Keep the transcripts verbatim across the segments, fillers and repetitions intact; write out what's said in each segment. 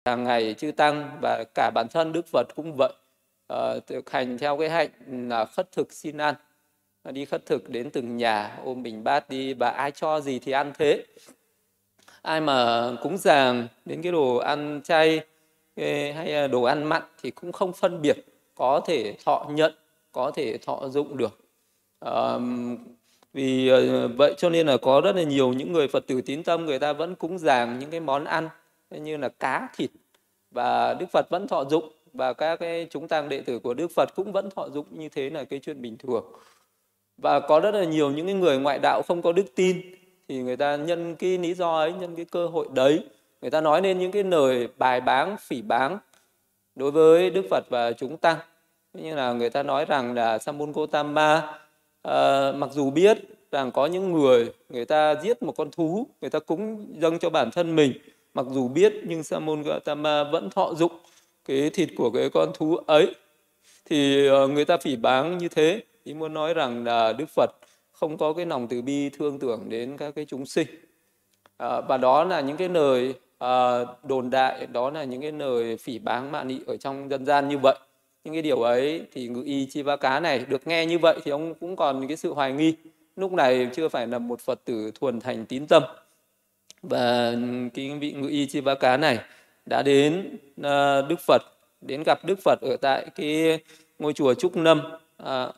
hàng ngày chư tăng và cả bản thân Đức Phật cũng vậy, uh, thực hành theo cái hạnh là khất thực xin ăn, đi khất thực đến từng nhà ôm bình bát đi và ai cho gì thì ăn thế. Ai mà cúng dường đến cái đồ ăn chay hay đồ ăn mặn thì cũng không phân biệt, có thể thọ nhận, có thể thọ dụng được. À, vì vậy cho nên là có rất là nhiều những người Phật tử tín tâm, người ta vẫn cúng dường những cái món ăn như là cá, thịt, và Đức Phật vẫn thọ dụng, và các cái chúng tăng đệ tử của Đức Phật cũng vẫn thọ dụng, như thế là cái chuyện bình thường. Và có rất là nhiều những cái người ngoại đạo không có đức tin thì người ta nhân cái lý do ấy, nhân cái cơ hội đấy, người ta nói lên những cái lời bài báng, phỉ báng đối với Đức Phật và chúng tăng. Như là người ta nói rằng là Sa môn Gotama à, mặc dù biết rằng có những người người ta giết một con thú, người ta cúng dâng cho bản thân mình, mặc dù biết nhưng Sa môn Gotama vẫn thọ dụng cái thịt của cái con thú ấy, thì người ta phỉ báng như thế. Ý muốn nói rằng là Đức Phật không có cái lòng từ bi thương tưởng đến các cái chúng sinh. À, và đó là những cái lời à, đồn đại, đó là những cái lời phỉ báng mạ nị ở trong dân gian như vậy. Những cái điều ấy thì Ngự Y Chivaka này được nghe như vậy thì ông cũng còn cái sự hoài nghi. Lúc này chưa phải là một Phật tử thuần thành tín tâm. Và cái vị Ngự Y Chivaka này đã đến à, Đức Phật, đến gặp Đức Phật ở tại cái ngôi chùa Trúc Lâm, à,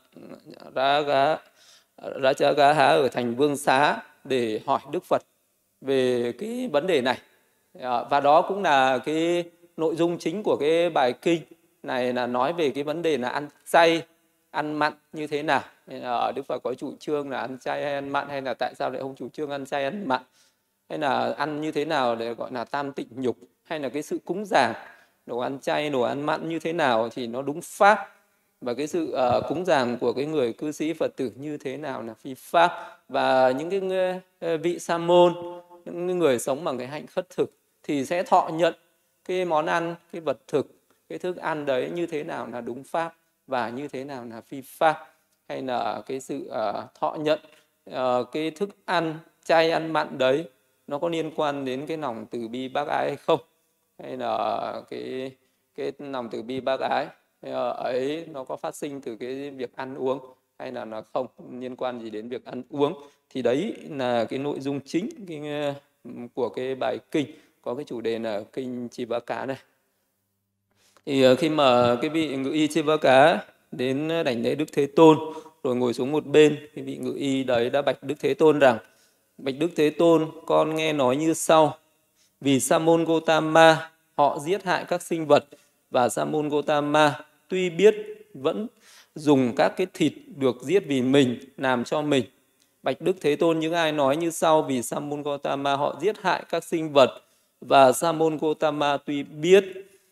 Rajagaha ở thành Vương Xá, để hỏi Đức Phật về cái vấn đề này. À, và đó cũng là cái nội dung chính của cái bài kinh này, là nói về cái vấn đề là ăn chay, ăn mặn như thế nào. À, Đức Phật có chủ trương là ăn chay hay ăn mặn, hay là tại sao lại không chủ trương ăn chay ăn mặn, hay là ăn như thế nào để gọi là tam tịnh nhục, hay là cái sự cúng dường đồ ăn chay, đồ ăn mặn như thế nào thì nó đúng pháp, và cái sự uh, cúng dường của cái người cư sĩ Phật tử như thế nào là phi pháp. Và những cái uh, vị sa môn, những người sống bằng cái hạnh khất thực thì sẽ thọ nhận cái món ăn, cái vật thực, cái thức ăn đấy như thế nào là đúng pháp và như thế nào là phi pháp, hay là cái sự uh, thọ nhận uh, cái thức ăn chay ăn mặn đấy nó có liên quan đến cái lòng từ bi bác ái hay không, hay là cái cái lòng từ bi bác ái ấy nó có phát sinh từ cái việc ăn uống, hay là nó không liên quan gì đến việc ăn uống. Thì đấy là cái nội dung chính cái, của cái bài kinh có cái chủ đề là kinh Chivaka này. Thì khi mà cái vị Ngự Y Chivaka đến đảnh lễ Đức Thế Tôn rồi ngồi xuống một bên, cái vị Ngự Y đấy đã bạch Đức Thế Tôn rằng: bạch Đức Thế Tôn, con nghe nói như sau: vì Sa môn Gotama họ giết hại các sinh vật, và Sa môn Gotama tuy biết vẫn dùng các cái thịt được giết vì mình làm cho mình. Bạch Đức Thế Tôn, những ai nói như sau: vì Sa môn Gotama họ giết hại các sinh vật, và Sa môn Gotama tuy biết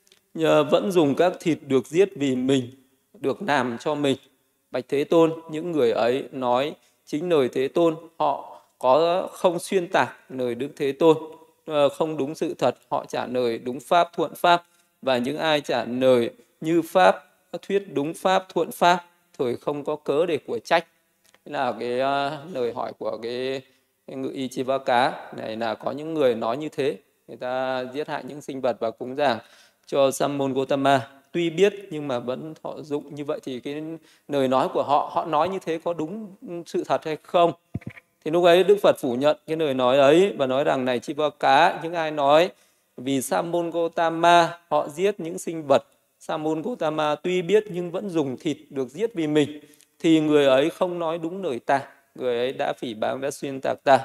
vẫn dùng các thịt được giết vì mình, được làm cho mình. Bạch Thế Tôn, những người ấy nói chính lời Thế Tôn, họ có không xuyên tạc lời Đức Thế Tôn, không đúng sự thật, họ trả lời đúng pháp thuận pháp. Và những ai trả lời như pháp, thuyết đúng pháp thuận pháp, thời không có cớ để của trách. Thế là cái uh, lời hỏi của cái, cái Ngự Y Chivaka này, là có những người nói như thế, người ta giết hại những sinh vật và cúng dường cho Sa môn Gotama, tuy biết nhưng mà vẫn thọ dụng như vậy. Thì cái lời nói của họ, họ nói như thế có đúng sự thật hay không? Thì lúc ấy Đức Phật phủ nhận cái lời nói ấy và nói rằng: này Chivaka, những ai nói vì Sa môn Gotama họ giết những sinh vật, Sa môn Gotama tuy biết nhưng vẫn dùng thịt được giết vì mình, thì người ấy không nói đúng lời ta, người ấy đã phỉ báng, đã xuyên tạc ta.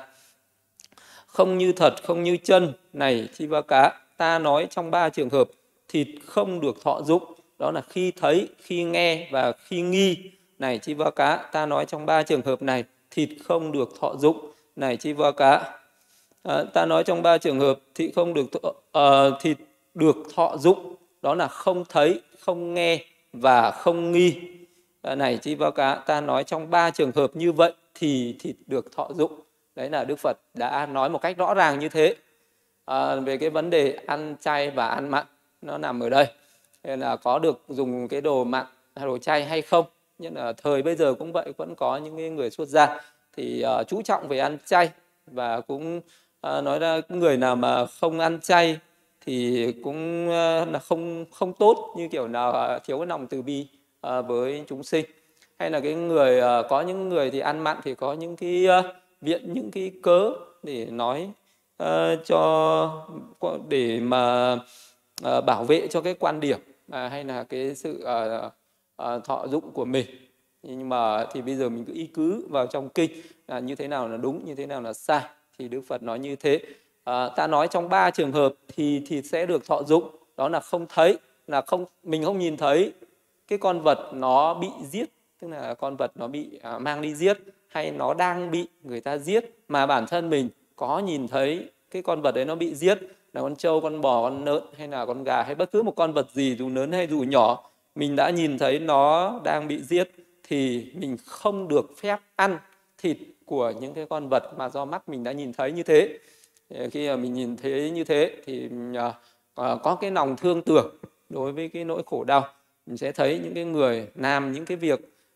Không như thật, không như chân. Này Chivaka, ta nói trong ba trường hợp thịt không được thọ dụng, đó là khi thấy, khi nghe và khi nghi. Này Chivaka, ta nói trong ba trường hợp này thịt không được thọ dụng. Này Chivaka, à, ta nói trong ba trường hợp thịt không được thọ, uh, thịt được thọ dụng, đó là không thấy, không nghe và không nghi. À, này Chivaka, ta nói trong ba trường hợp như vậy thì thịt được thọ dụng. Đấy là Đức Phật đã nói một cách rõ ràng như thế. À, về cái vấn đề ăn chay và ăn mặn nó nằm ở đây, nên là có được dùng cái đồ mặn, đồ chay hay không. Nhưng là thời bây giờ cũng vậy, vẫn có những người xuất gia thì uh, chú trọng về ăn chay, và cũng uh, nói ra người nào mà không ăn chay thì cũng ờ, là không không tốt, như kiểu là thiếu cái lòng từ bi ờ, với chúng sinh. Hay là cái người ờ, có những người thì ăn mặn thì có những cái ờ, viện những cái cớ để nói ờ, cho để mà ờ, bảo vệ cho cái quan điểm à, hay là cái sự ờ, ờ, thọ dụng của mình. Nhưng mà thì bây giờ mình cứ ý cứ vào trong kinh là như thế nào là đúng, như thế nào là sai, thì Đức Phật nói như thế. À, ta nói trong ba trường hợp thì thì sẽ được thọ dụng, đó là không thấy, là không mình không nhìn thấy cái con vật nó bị giết, tức là con vật nó bị à, mang đi giết, hay nó đang bị người ta giết, mà bản thân mình có nhìn thấy cái con vật đấy nó bị giết, là con trâu, con bò, con lợn hay là con gà hay bất cứ một con vật gì dù lớn hay dù nhỏ, mình đã nhìn thấy nó đang bị giết thì mình không được phép ăn thịt của những cái con vật mà do mắt mình đã nhìn thấy như thế. Khi mà mình nhìn thấy như thế thì uh, có cái lòng thương tưởng đối với cái nỗi khổ đau. Mình sẽ thấy những cái người làm những cái việc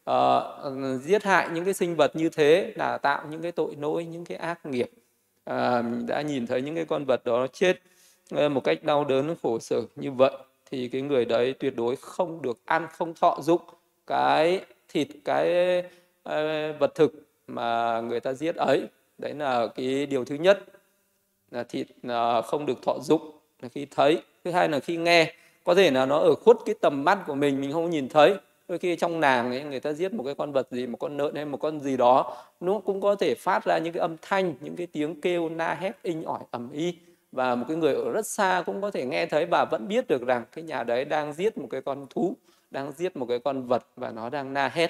uh, giết hại những cái sinh vật như thế là tạo những cái tội lỗi, những cái ác nghiệp. Uh, mình đã nhìn thấy những cái con vật đó chết uh, một cách đau đớn khổ sở như vậy, thì cái người đấy tuyệt đối không được ăn, không thọ dụng cái thịt, cái uh, vật thực mà người ta giết ấy. Đấy là cái điều thứ nhất, là thịt uh, không được thọ dụng là khi thấy. Thứ hai là khi nghe, có thể là nó ở khuất cái tầm mắt của mình, mình không nhìn thấy. Đôi khi trong làng ấy, người ta giết một cái con vật gì, một con lợn hay một con gì đó, nó cũng có thể phát ra những cái âm thanh, những cái tiếng kêu la hét inh ỏi ầm ĩ, và một cái người ở rất xa cũng có thể nghe thấy và vẫn biết được rằng cái nhà đấy đang giết một cái con thú, đang giết một cái con vật và nó đang la hét.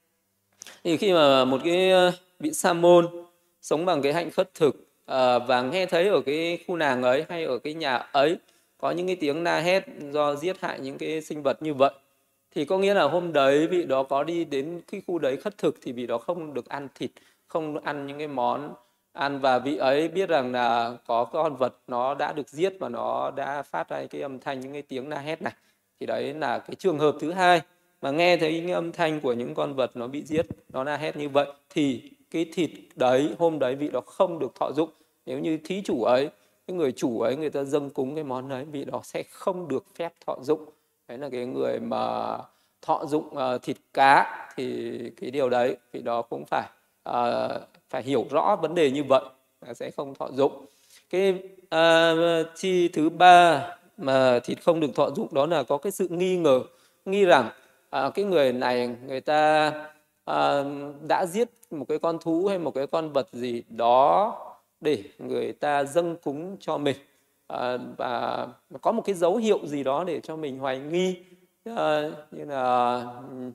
Thì khi mà một cái vị sa môn sống bằng cái hạnh khất thực à, và nghe thấy ở cái khu làng ấy hay ở cái nhà ấy có những cái tiếng la hét do giết hại những cái sinh vật như vậy, thì có nghĩa là hôm đấy vị đó có đi đến cái khu đấy khất thực thì vị đó không được ăn thịt, không ăn những cái món ăn, và vị ấy biết rằng là có con vật nó đã được giết và nó đã phát ra cái âm thanh, những cái tiếng la hét này. Thì đấy là cái trường hợp thứ hai, mà nghe thấy những âm thanh của những con vật nó bị giết, nó la hét như vậy, thì cái thịt đấy hôm đấy vị đó không được thọ dụng. Nếu như thí chủ ấy, cái người chủ ấy, người ta dâng cúng cái món đấy, vị đó sẽ không được phép thọ dụng. Đấy là cái người mà thọ dụng uh, thịt cá, thì cái điều đấy vị đó cũng phải uh, phải hiểu rõ vấn đề như vậy, sẽ không thọ dụng. Cái uh, chi thứ ba mà thịt không được thọ dụng đó là có cái sự nghi ngờ, nghi rằng à, cái người này người ta à, đã giết một cái con thú hay một cái con vật gì đó để người ta dâng cúng cho mình, à, và có một cái dấu hiệu gì đó để cho mình hoài nghi, à, như là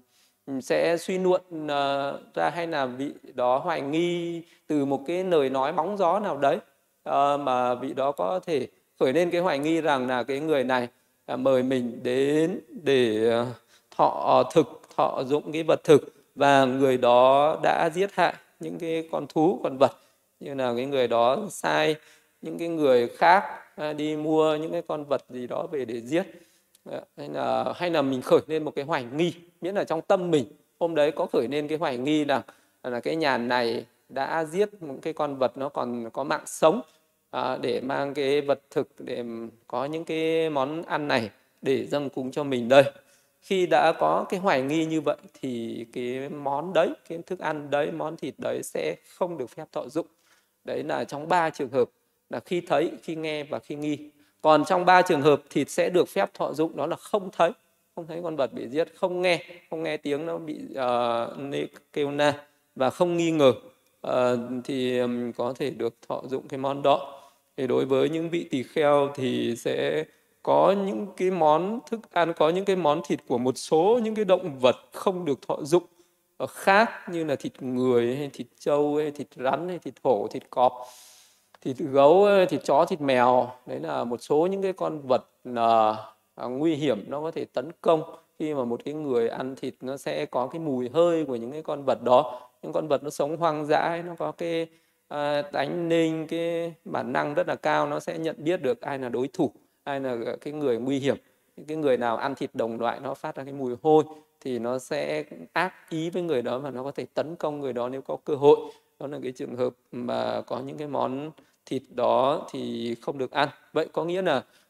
sẽ suy luận à, ra, hay là vị đó hoài nghi từ một cái lời nói bóng gió nào đấy, à, mà vị đó có thể khởi lên cái hoài nghi rằng là cái người này à, mời mình đến để thọ thực, thọ dụng cái vật thực, và người đó đã giết hại những cái con thú, con vật, như là cái người đó sai những cái người khác đi mua những cái con vật gì đó về để giết, hay là hay là mình khởi lên một cái hoài nghi, miễn là trong tâm mình hôm đấy có khởi lên cái hoài nghi rằng là, là cái nhà này đã giết một cái con vật nó còn có mạng sống, à, để mang cái vật thực, để có những cái món ăn này để dâng cúng cho mình đây. Khi đã có cái hoài nghi như vậy thì cái món đấy, cái thức ăn đấy, món thịt đấy sẽ không được phép thọ dụng. Đấy là trong ba trường hợp, là khi thấy, khi nghe và khi nghi. Còn trong ba trường hợp thịt sẽ được phép thọ dụng, đó là không thấy, không thấy con vật bị giết, không nghe, không nghe tiếng nó bị uh, kêu na, và không nghi ngờ, uh, thì um, có thể được thọ dụng cái món đó. Thì đối với những vị tỳ kheo thì sẽ có những cái món thức ăn, có những cái món thịt của một số những cái động vật không được thọ dụng khác, như là thịt người hay thịt trâu hay thịt rắn hay thịt hổ, thịt cọp, thịt gấu, thịt chó, thịt mèo. Đấy là một số những cái con vật là nguy hiểm, nó có thể tấn công. Khi mà một cái người ăn thịt, nó sẽ có cái mùi hơi của những cái con vật đó. Những con vật nó sống hoang dã, nó có cái à, tánh linh, cái bản năng rất là cao, nó sẽ nhận biết được ai là đối thủ, ai là cái người nguy hiểm. Những cái người nào ăn thịt đồng loại nó phát ra cái mùi hôi thì nó sẽ ác ý với người đó và nó có thể tấn công người đó nếu có cơ hội. Đó là cái trường hợp mà có những cái món thịt đó thì không được ăn. Vậy có nghĩa là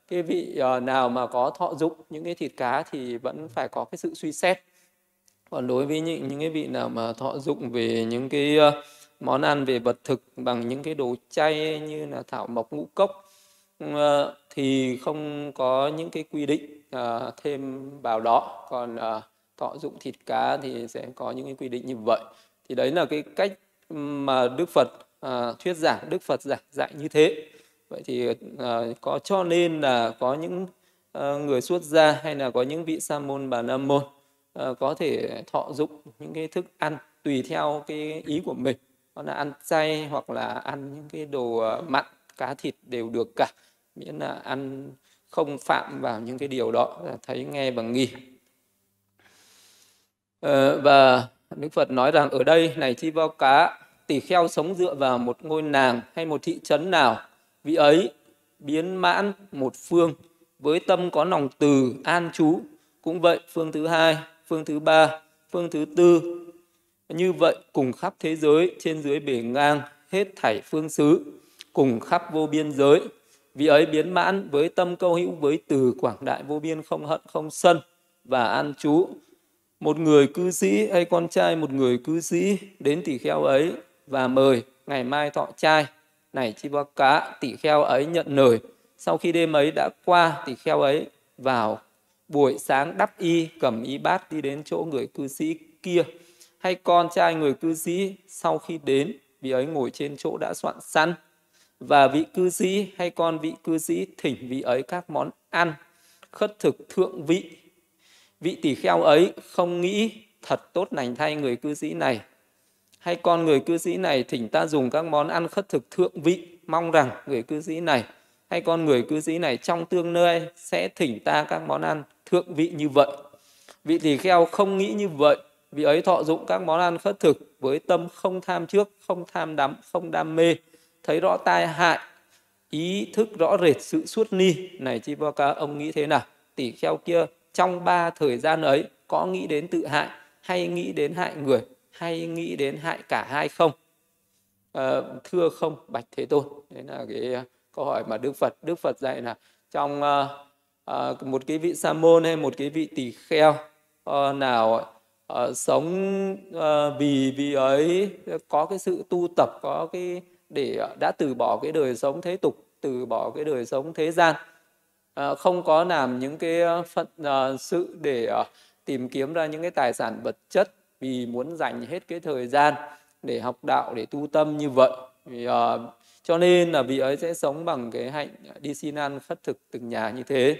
cái vị uh, nào mà có thọ dụng những cái thịt cá thì vẫn phải có cái sự suy xét. Còn đối với những, những cái vị nào mà thọ dụng về những cái uh, món ăn về vật thực bằng những cái đồ chay như là thảo mộc ngũ cốc uh, thì không có những cái quy định uh, thêm vào đó. Còn uh, thọ dụng thịt cá thì sẽ có những cái quy định như vậy. Thì đấy là cái cách mà Đức Phật uh, thuyết giảng, Đức Phật giảng dạy như thế. Vậy thì uh, có cho nên là có những uh, người xuất gia hay là có những vị sa môn bà la môn uh, có thể thọ dụng những cái thức ăn tùy theo cái ý của mình, đó là ăn chay hoặc là ăn những cái đồ uh, mặn, cá thịt đều được cả, miễn là ăn không phạm vào những cái điều đó, là thấy nghe và nghi. uh, và Đức Phật nói rằng ở đây này Chi Bao Cá, tỷ kheo sống dựa vào một ngôi làng hay một thị trấn nào, vị ấy biến mãn một phương với tâm có lòng từ an trú. Cũng vậy, phương thứ hai, phương thứ ba, phương thứ tư, như vậy cùng khắp thế giới, trên dưới bề ngang, hết thảy phương xứ, cùng khắp vô biên giới, vị ấy biến mãn với tâm câu hữu với từ quảng đại vô biên, không hận không sân và an trú. Một người cư sĩ hay con trai một người cư sĩ đến tỷ kheo ấy và mời ngày mai thọ trai. Này Chi Bao Cá, tỷ kheo ấy nhận lời. Sau khi đêm ấy đã qua, tỷ kheo ấy vào buổi sáng đắp y, cầm y bát đi đến chỗ người cư sĩ kia. Hay con trai người cư sĩ sau khi đến, vị ấy ngồi trên chỗ đã soạn sẵn, và vị cư sĩ hay con vị cư sĩ thỉnh vị ấy các món ăn khất thực thượng vị. Vị tỷ kheo ấy không nghĩ thật tốt lành thay người cư sĩ này, hay con người cư sĩ này thỉnh ta dùng các món ăn khất thực thượng vị, mong rằng người cư sĩ này hay con người cư sĩ này trong tương lai sẽ thỉnh ta các món ăn thượng vị như vậy. Vị tỷ kheo không nghĩ như vậy, vị ấy thọ dụng các món ăn khất thực với tâm không tham trước, không tham đắm, không đam mê, thấy rõ tai hại, ý thức rõ rệt sự suốt ly. Này Chi Bao Cá, ông nghĩ thế nào? Tỷ kheo kia trong ba thời gian ấy có nghĩ đến tự hại, hay nghĩ đến hại người, hay nghĩ đến hại cả hai không? À, thưa không, bạch Thế Tôn. Đấy là cái câu hỏi mà Đức Phật Đức Phật dạy là trong uh, uh, một cái vị sa môn hay một cái vị tỳ kheo uh, nào uh, sống uh, vì vì ấy có cái sự tu tập, có cái để uh, đã từ bỏ cái đời sống thế tục, từ bỏ cái đời sống thế gian, uh, không có làm những cái phận uh, sự để uh, tìm kiếm ra những cái tài sản vật chất, vì muốn dành hết cái thời gian để học đạo, để tu tâm như vậy. Vì, uh, cho nên là vị ấy sẽ sống bằng cái hạnh đi xin ăn khất thực từng nhà như thế.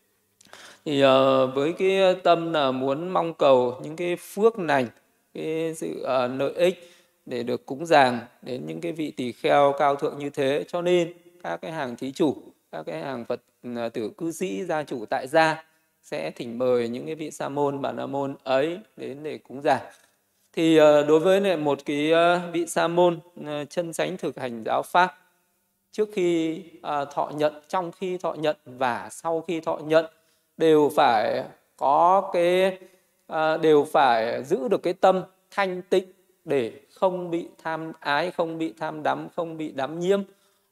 Thì uh, với cái tâm là muốn mong cầu những cái phước lành, cái sự uh, lợi ích để được cúng dường đến những cái vị tỳ kheo cao thượng như thế, cho nên các cái hàng thí chủ, các cái hàng Phật uh, tử cư sĩ, gia chủ tại gia sẽ thỉnh mời những cái vị sa môn, bà la môn ấy đến để cúng dường. Thì đối với một cái vị sa môn chân chánh thực hành giáo pháp, trước khi thọ nhận, trong khi thọ nhận và sau khi thọ nhận đều phải có cái đều phải giữ được cái tâm thanh tịnh để không bị tham ái, không bị tham đắm, không bị đắm nhiễm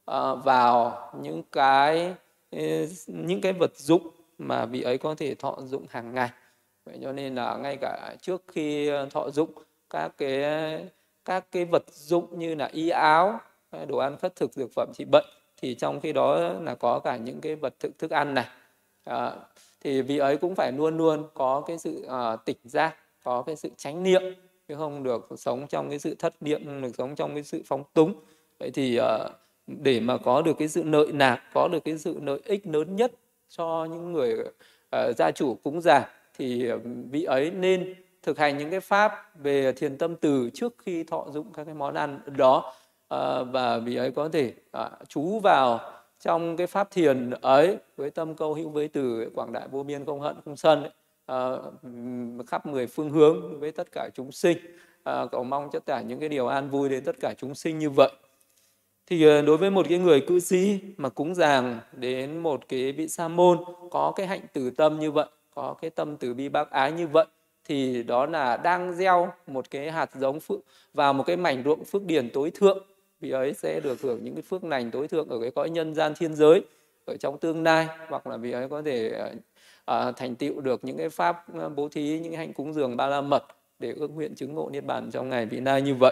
vào những cái những cái vật dụng mà vị ấy có thể thọ dụng hàng ngày. Vậy cho nên là ngay cả trước khi thọ dụng các cái các cái vật dụng như là y áo, đồ ăn khất thực, dược phẩm trị bệnh, thì trong khi đó là có cả những cái vật thực thức ăn này, à, thì vị ấy cũng phải luôn luôn có cái sự à, tỉnh giác, có cái sự chánh niệm, chứ không được sống trong cái sự thất niệm, không được sống trong cái sự phóng túng. Vậy thì à, để mà có được cái sự lợi lạc, có được cái sự lợi ích lớn nhất cho những người uh, gia chủ cúng dường, thì vị ấy nên thực hành những cái pháp về thiền tâm từ trước khi thọ dụng các cái món ăn đó, à, và vị ấy có thể à, trú vào trong cái pháp thiền ấy với tâm câu hữu với từ quảng đại vô biên, không hận không sân ấy, à, khắp mười phương hướng với tất cả chúng sinh, à, cầu mong tất cả những cái điều an vui đến tất cả chúng sinh như vậy. Thì đối với một cái người cư sĩ mà cúng dường đến một cái vị sa môn có cái hạnh từ tâm như vậy, có cái tâm từ bi bác ái như vậy, thì đó là đang gieo một cái hạt giống phước vào một cái mảnh ruộng phước điển tối thượng. Vì ấy sẽ được hưởng những cái phước lành tối thượng ở cái cõi nhân gian thiên giới, ở trong tương lai, hoặc là vị ấy có thể uh, thành tựu được những cái pháp bố thí, những cái hạnh cúng dường ba la mật để ước nguyện chứng ngộ niết bàn trong ngày vị lai như vậy.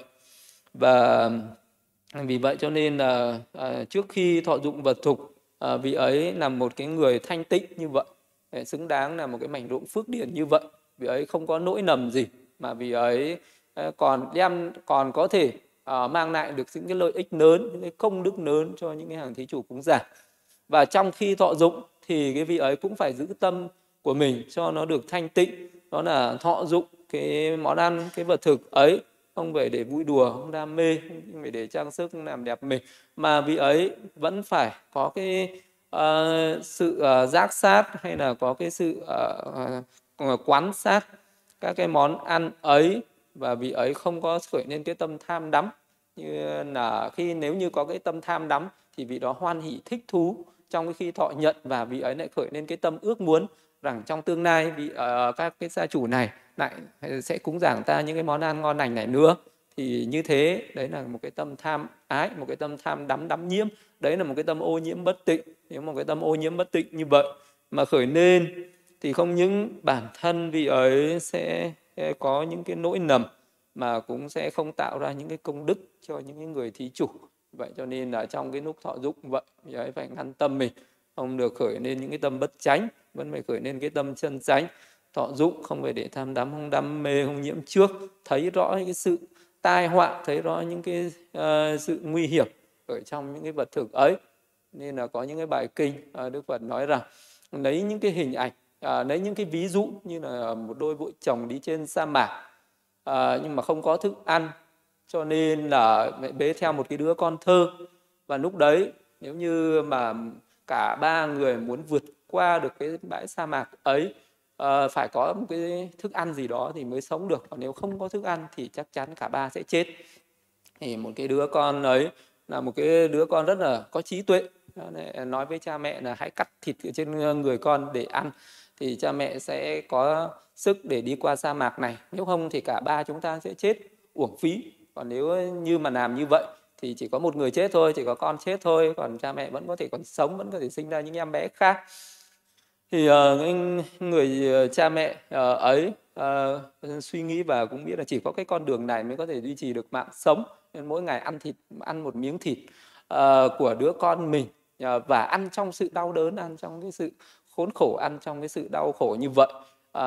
Và vì vậy cho nên là uh, trước khi thọ dụng vật thục, uh, vị ấy là một cái người thanh tịnh như vậy, để xứng đáng là một cái mảnh ruộng phước điển như vậy. Vị ấy không có nỗi nầm gì, mà vị ấy uh, còn đem còn có thể uh, mang lại được những cái lợi ích lớn, những cái công đức lớn cho những cái hàng thí chủ cúng dường. Và trong khi thọ dụng thì cái vị ấy cũng phải giữ tâm của mình cho nó được thanh tịnh, đó là thọ dụng cái món ăn, cái vật thực ấy không phải để vui đùa, không đam mê, không phải để trang sức làm đẹp mình, mà vị ấy vẫn phải có cái uh, sự uh, giác sát, hay là có cái sự uh, uh, quán sát các cái món ăn ấy, và vị ấy không có khởi lên cái tâm tham đắm. Như là khi nếu như có cái tâm tham đắm thì vị đó hoan hỷ thích thú trong cái khi thọ nhận, và vị ấy lại khởi lên cái tâm ước muốn rằng trong tương lai vị uh, các cái gia chủ này lại sẽ cúng dường ta những cái món ăn ngon lành này nữa. Thì như thế đấy là một cái tâm tham ái, một cái tâm tham đắm đắm nhiễm, đấy là một cái tâm ô nhiễm bất tịnh. Nếu một cái tâm ô nhiễm bất tịnh như vậy mà khởi lên thì không những bản thân vị ấy sẽ có những cái nỗi nầm, mà cũng sẽ không tạo ra những cái công đức cho những cái người thí chủ. Vậy cho nên là trong cái lúc thọ dụng vậy, vị ấy phải ngăn tâm mình, không được khởi lên những cái tâm bất chánh, vẫn phải khởi lên cái tâm chân chánh. Thọ dụng không phải để tham đắm, không đam mê, không nhiễm trước, thấy rõ những cái sự tai họa, thấy rõ những cái uh, sự nguy hiểm ở trong những cái vật thực ấy. Nên là có những cái bài kinh uh, Đức Phật nói rằng lấy những cái hình ảnh, uh, lấy những cái ví dụ như là một đôi vợ chồng đi trên sa mạc, uh, nhưng mà không có thức ăn, cho nên là bế theo một cái đứa con thơ. Và lúc đấy nếu như mà cả ba người muốn vượt qua được cái bãi sa mạc ấy, uh, phải có một cái thức ăn gì đó thì mới sống được. Còn nếu không có thức ăn thì chắc chắn cả ba sẽ chết. Thì một cái đứa con ấy là một cái đứa con rất là có trí tuệ, nói với cha mẹ là hãy cắt thịt ở trên người con để ăn, thì cha mẹ sẽ có sức để đi qua sa mạc này. Nếu không thì cả ba chúng ta sẽ chết uổng phí. Còn nếu như mà làm như vậy thì chỉ có một người chết thôi, chỉ có con chết thôi, còn cha mẹ vẫn có thể còn sống, vẫn có thể sinh ra những em bé khác. Thì uh, người uh, cha mẹ uh, ấy uh, suy nghĩ và cũng biết là chỉ có cái con đường này mới có thể duy trì được mạng sống. Nên mỗi ngày ăn thịt, ăn một miếng thịt uh, của đứa con mình, uh, và ăn trong sự đau đớn, ăn trong cái sự khốn khổ, ăn trong cái sự đau khổ như vậy,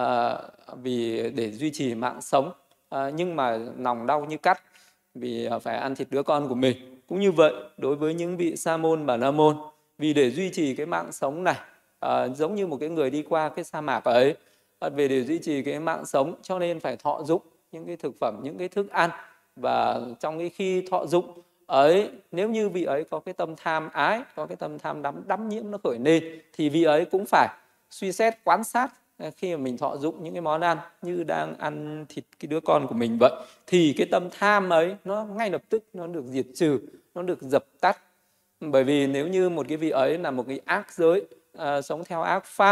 uh, vì để duy trì mạng sống. Uh, nhưng mà lòng đau như cắt vì uh, phải ăn thịt đứa con của mình. Cũng như vậy đối với những vị sa môn bà la môn, vì để duy trì cái mạng sống này, À, giống như một cái người đi qua cái sa mạc ấy, à, về để duy trì cái mạng sống, cho nên phải thọ dụng những cái thực phẩm, những cái thức ăn. Và trong cái khi thọ dụng ấy, nếu như vị ấy có cái tâm tham ái, có cái tâm tham đắm đắm nhiễm nó khởi lên, thì vị ấy cũng phải suy xét quan sát khi mà mình thọ dụng những cái món ăn như đang ăn thịt cái đứa con của mình vậy, thì cái tâm tham ấy nó ngay lập tức nó được diệt trừ, nó được dập tắt. Bởi vì nếu như một cái vị ấy là một cái ác giới, À, sống theo ác pháp,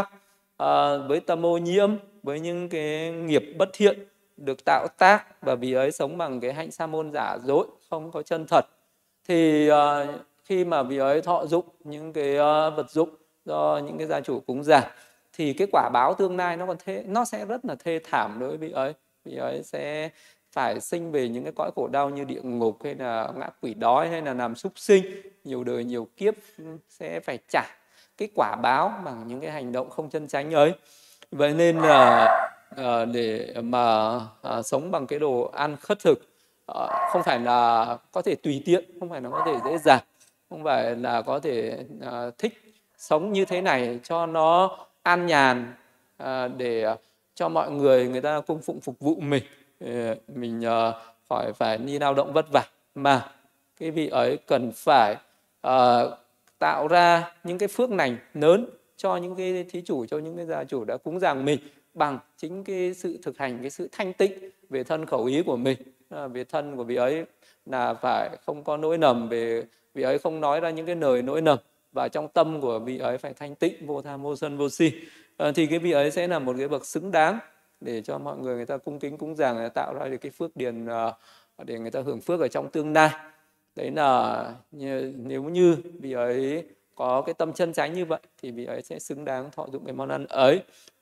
à, với tâm ô nhiễm, với những cái nghiệp bất thiện được tạo tác, và vì ấy sống bằng cái hạnh sa môn giả dối, không có chân thật, thì à, khi mà vì ấy thọ dụng những cái uh, vật dụng do những cái gia chủ cúng dường, thì cái quả báo tương lai nó còn thế, nó sẽ rất là thê thảm đối với vị ấy. Vị ấy sẽ phải sinh về những cái cõi khổ đau như địa ngục, hay là ngạ quỷ đói, hay là làm súc sinh, nhiều đời nhiều kiếp sẽ phải trả cái quả báo bằng những cái hành động không chân chánh ấy. Vậy nên là à, để mà à, sống bằng cái đồ ăn khất thực, à, không phải là có thể tùy tiện, không phải là có thể dễ dàng, không phải là có thể à, thích sống như thế này cho nó an nhàn, à, để cho mọi người người ta cung phụng phục vụ mình, mình à, khỏi phải đi lao động vất vả, mà cái vị ấy cần phải à, tạo ra những cái phước lành lớn cho những cái thí chủ, cho những cái gia chủ đã cúng dường mình bằng chính cái sự thực hành, cái sự thanh tịnh về thân khẩu ý của mình. À, về thân của vị ấy là phải không có nỗi nầm, về vị ấy không nói ra những cái lời nỗi nầm, và trong tâm của vị ấy phải thanh tịnh, vô tham vô sân vô si, à, thì cái vị ấy sẽ là một cái bậc xứng đáng để cho mọi người người ta cung kính cúng dường, người ta tạo ra được cái phước điền uh, để người ta hưởng phước ở trong tương lai. Đấy là nếu như vị ấy có cái tâm chân chánh như vậy thì vị ấy sẽ xứng đáng thọ dụng cái món ăn ấy.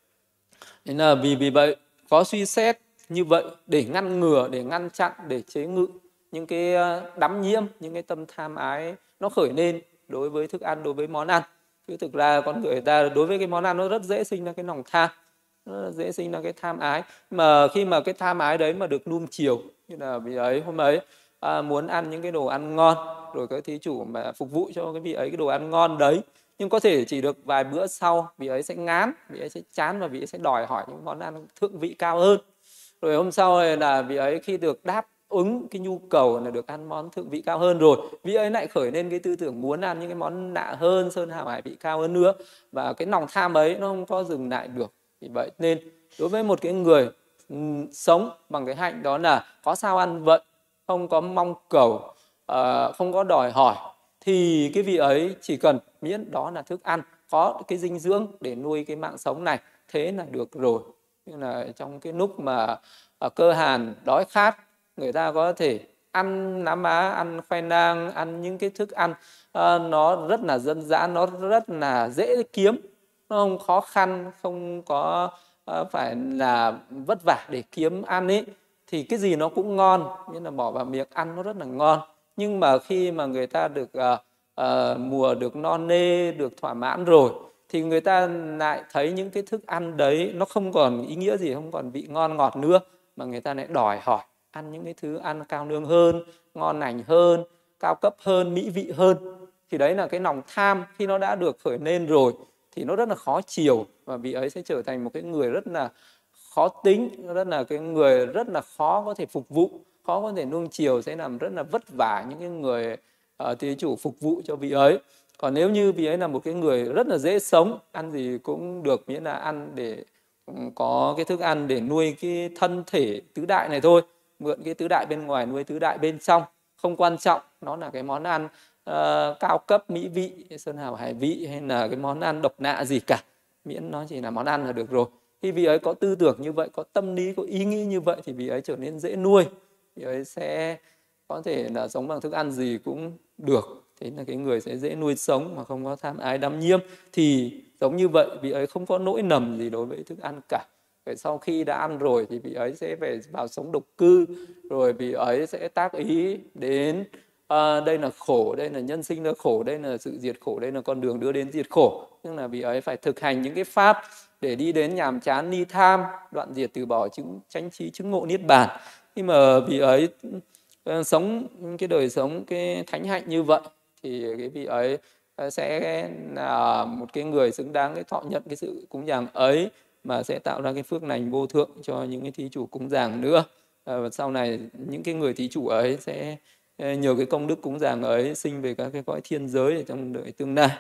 Nên là vì vì vậy có suy xét như vậy để ngăn ngừa, để ngăn chặn, để chế ngự những cái đắm nhiễm, những cái tâm tham ái nó khởi lên đối với thức ăn, đối với món ăn. Chứ thực ra con người ta đối với cái món ăn nó rất dễ sinh ra cái lòng tham, nó dễ sinh ra cái tham ái. Mà khi mà cái tham ái đấy mà được nuông chiều, như là vị ấy hôm ấy à, muốn ăn những cái đồ ăn ngon, rồi các thí chủ mà phục vụ cho cái vị ấy cái đồ ăn ngon đấy, nhưng có thể chỉ được vài bữa sau vị ấy sẽ ngán, vị ấy sẽ chán và vị ấy sẽ đòi hỏi những món ăn thượng vị cao hơn. Rồi hôm sau là vị ấy khi được đáp ứng cái nhu cầu là được ăn món thượng vị cao hơn rồi, vị ấy lại khởi lên cái tư tưởng muốn ăn những cái món lạ hơn, sơn hào hải vị cao hơn nữa, và cái lòng tham ấy nó không có dừng lại được. Vì vậy nên đối với một cái người um, sống bằng cái hạnh đó là có sao ăn vậy, không có mong cầu, uh, không có đòi hỏi, thì cái vị ấy chỉ cần miễn đó là thức ăn có cái dinh dưỡng để nuôi cái mạng sống này, thế là được rồi. Như là trong cái lúc mà ở cơ hàn đói khát, người ta có thể ăn lá má, ăn khoai lang, ăn những cái thức ăn uh, nó rất là dân dã, nó rất là dễ kiếm, nó không khó khăn, không có uh, phải là vất vả để kiếm ăn ấy, thì cái gì nó cũng ngon, như là bỏ vào miệng ăn nó rất là ngon. Nhưng mà khi mà người ta được uh, uh, mùa được no nê, được thỏa mãn rồi, thì người ta lại thấy những cái thức ăn đấy nó không còn ý nghĩa gì, không còn vị ngon ngọt nữa, mà người ta lại đòi hỏi ăn những cái thứ ăn cao nương hơn, ngon lành hơn, cao cấp hơn, mỹ vị hơn. Thì đấy là cái lòng tham khi nó đã được khởi lên rồi thì nó rất là khó chiều, và vị ấy sẽ trở thành một cái người rất là khó tính, rất là cái người rất là khó có thể phục vụ, khó có thể nuông chiều, sẽ làm rất là vất vả những cái người uh, thí chủ phục vụ cho vị ấy. Còn nếu như vị ấy là một cái người rất là dễ sống, ăn gì cũng được, miễn là ăn để có cái thức ăn để nuôi cái thân thể tứ đại này thôi, mượn cái tứ đại bên ngoài nuôi tứ đại bên trong, không quan trọng nó là cái món ăn uh, cao cấp mỹ vị, sơn hào hải vị, hay là cái món ăn độc lạ gì cả, miễn nó chỉ là món ăn là được rồi. Khi vị ấy có tư tưởng như vậy, có tâm lý, có ý nghĩ như vậy thì vị ấy trở nên dễ nuôi, vị ấy sẽ có thể là sống bằng thức ăn gì cũng được. Thế là cái người sẽ dễ nuôi sống mà không có tham ái đắm nhiễm. Thì giống như vậy, vị ấy không có nỗi nầm gì đối với thức ăn cả. Vậy sau khi đã ăn rồi thì vị ấy sẽ về vào sống độc cư, rồi vị ấy sẽ tác ý đến à, đây là khổ, đây là nhân sinh là khổ, đây là sự diệt khổ, đây là con đường đưa đến diệt khổ. Nhưng là vị ấy phải thực hành những cái pháp để đi đến nhàm chán ni tham, đoạn diệt từ bỏ chứng chánh trí chứng ngộ niết bàn. khi mà vị ấy uh, sống cái đời sống cái thánh hạnh như vậy thì cái vị ấy uh, sẽ là một cái người xứng đáng cái thọ nhận cái sự cúng dường ấy, mà sẽ tạo ra cái phước lành vô thượng cho những cái thí chủ cúng dường nữa. À, và sau này những cái người thí chủ ấy sẽ nhờ cái công đức cúng dường ấy sinh về các cái cõi thiên giới ở trong đời tương lai.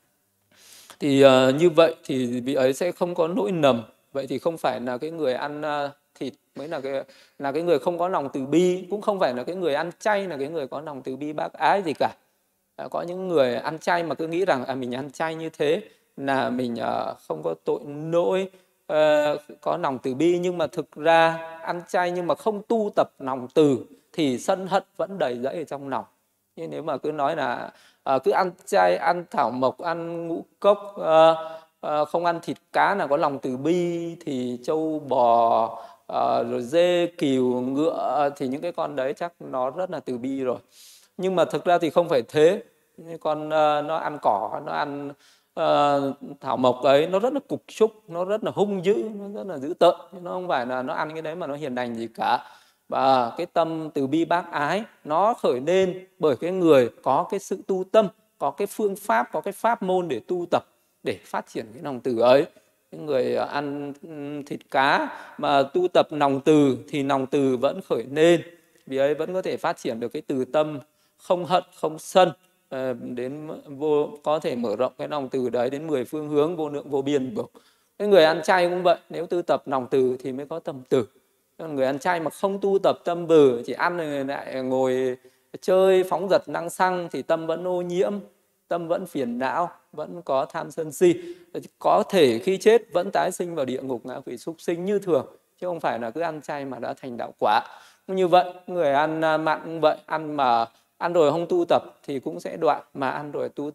Thì uh, như vậy thì vị ấy sẽ không có nỗi nầm. Vậy thì không phải là cái người ăn uh, thịt mới là cái là cái người không có lòng từ bi, cũng không phải là cái người ăn chay là cái người có lòng từ bi bác ái gì cả. À, có những người ăn chay mà cứ nghĩ rằng à, mình ăn chay như thế là mình uh, không có tội lỗi, uh, có lòng từ bi, nhưng mà thực ra ăn chay nhưng mà không tu tập lòng từ thì sân hận vẫn đầy rẫy ở trong lòng. Nhưng nếu mà cứ nói là uh, cứ ăn chay, ăn thảo mộc, ăn ngũ cốc, uh, uh, không ăn thịt cá là có lòng từ bi, thì trâu bò, uh, rồi dê cừu ngựa thì những cái con đấy chắc nó rất là từ bi rồi. Nhưng mà thực ra thì không phải thế. Con uh, nó ăn cỏ, nó ăn uh, thảo mộc ấy, nó rất là cục xúc, nó rất là hung dữ, nó rất là dữ tợn. Nó không phải là nó ăn cái đấy mà nó hiền lành gì cả. Và cái tâm từ bi bác ái nó khởi lên bởi cái người có cái sự tu tâm, có cái phương pháp, có cái pháp môn để tu tập, để phát triển cái lòng từ ấy. Những người ăn thịt cá mà tu tập lòng từ thì lòng từ vẫn khởi lên, vì ấy vẫn có thể phát triển được cái từ tâm không hận, không sân, đến vô có thể mở rộng cái lòng từ đấy đến mười phương hướng vô lượng vô biên được. Cái người ăn chay cũng vậy, nếu tu tập lòng từ thì mới có tâm từ. Người ăn chay mà không tu tập tâm từ, chỉ ăn rồi lại ngồi chơi phóng dật năng xăng thì tâm vẫn ô nhiễm, tâm vẫn phiền não, vẫn có tham sân si, có thể khi chết vẫn tái sinh vào địa ngục ngạ quỷ súc sinh như thường, chứ không phải là cứ ăn chay mà đã thành đạo quả. Như vậy người ăn mặn cũng vậy, ăn mà ăn rồi không tu tập thì cũng sẽ đoạn, mà ăn rồi tu tập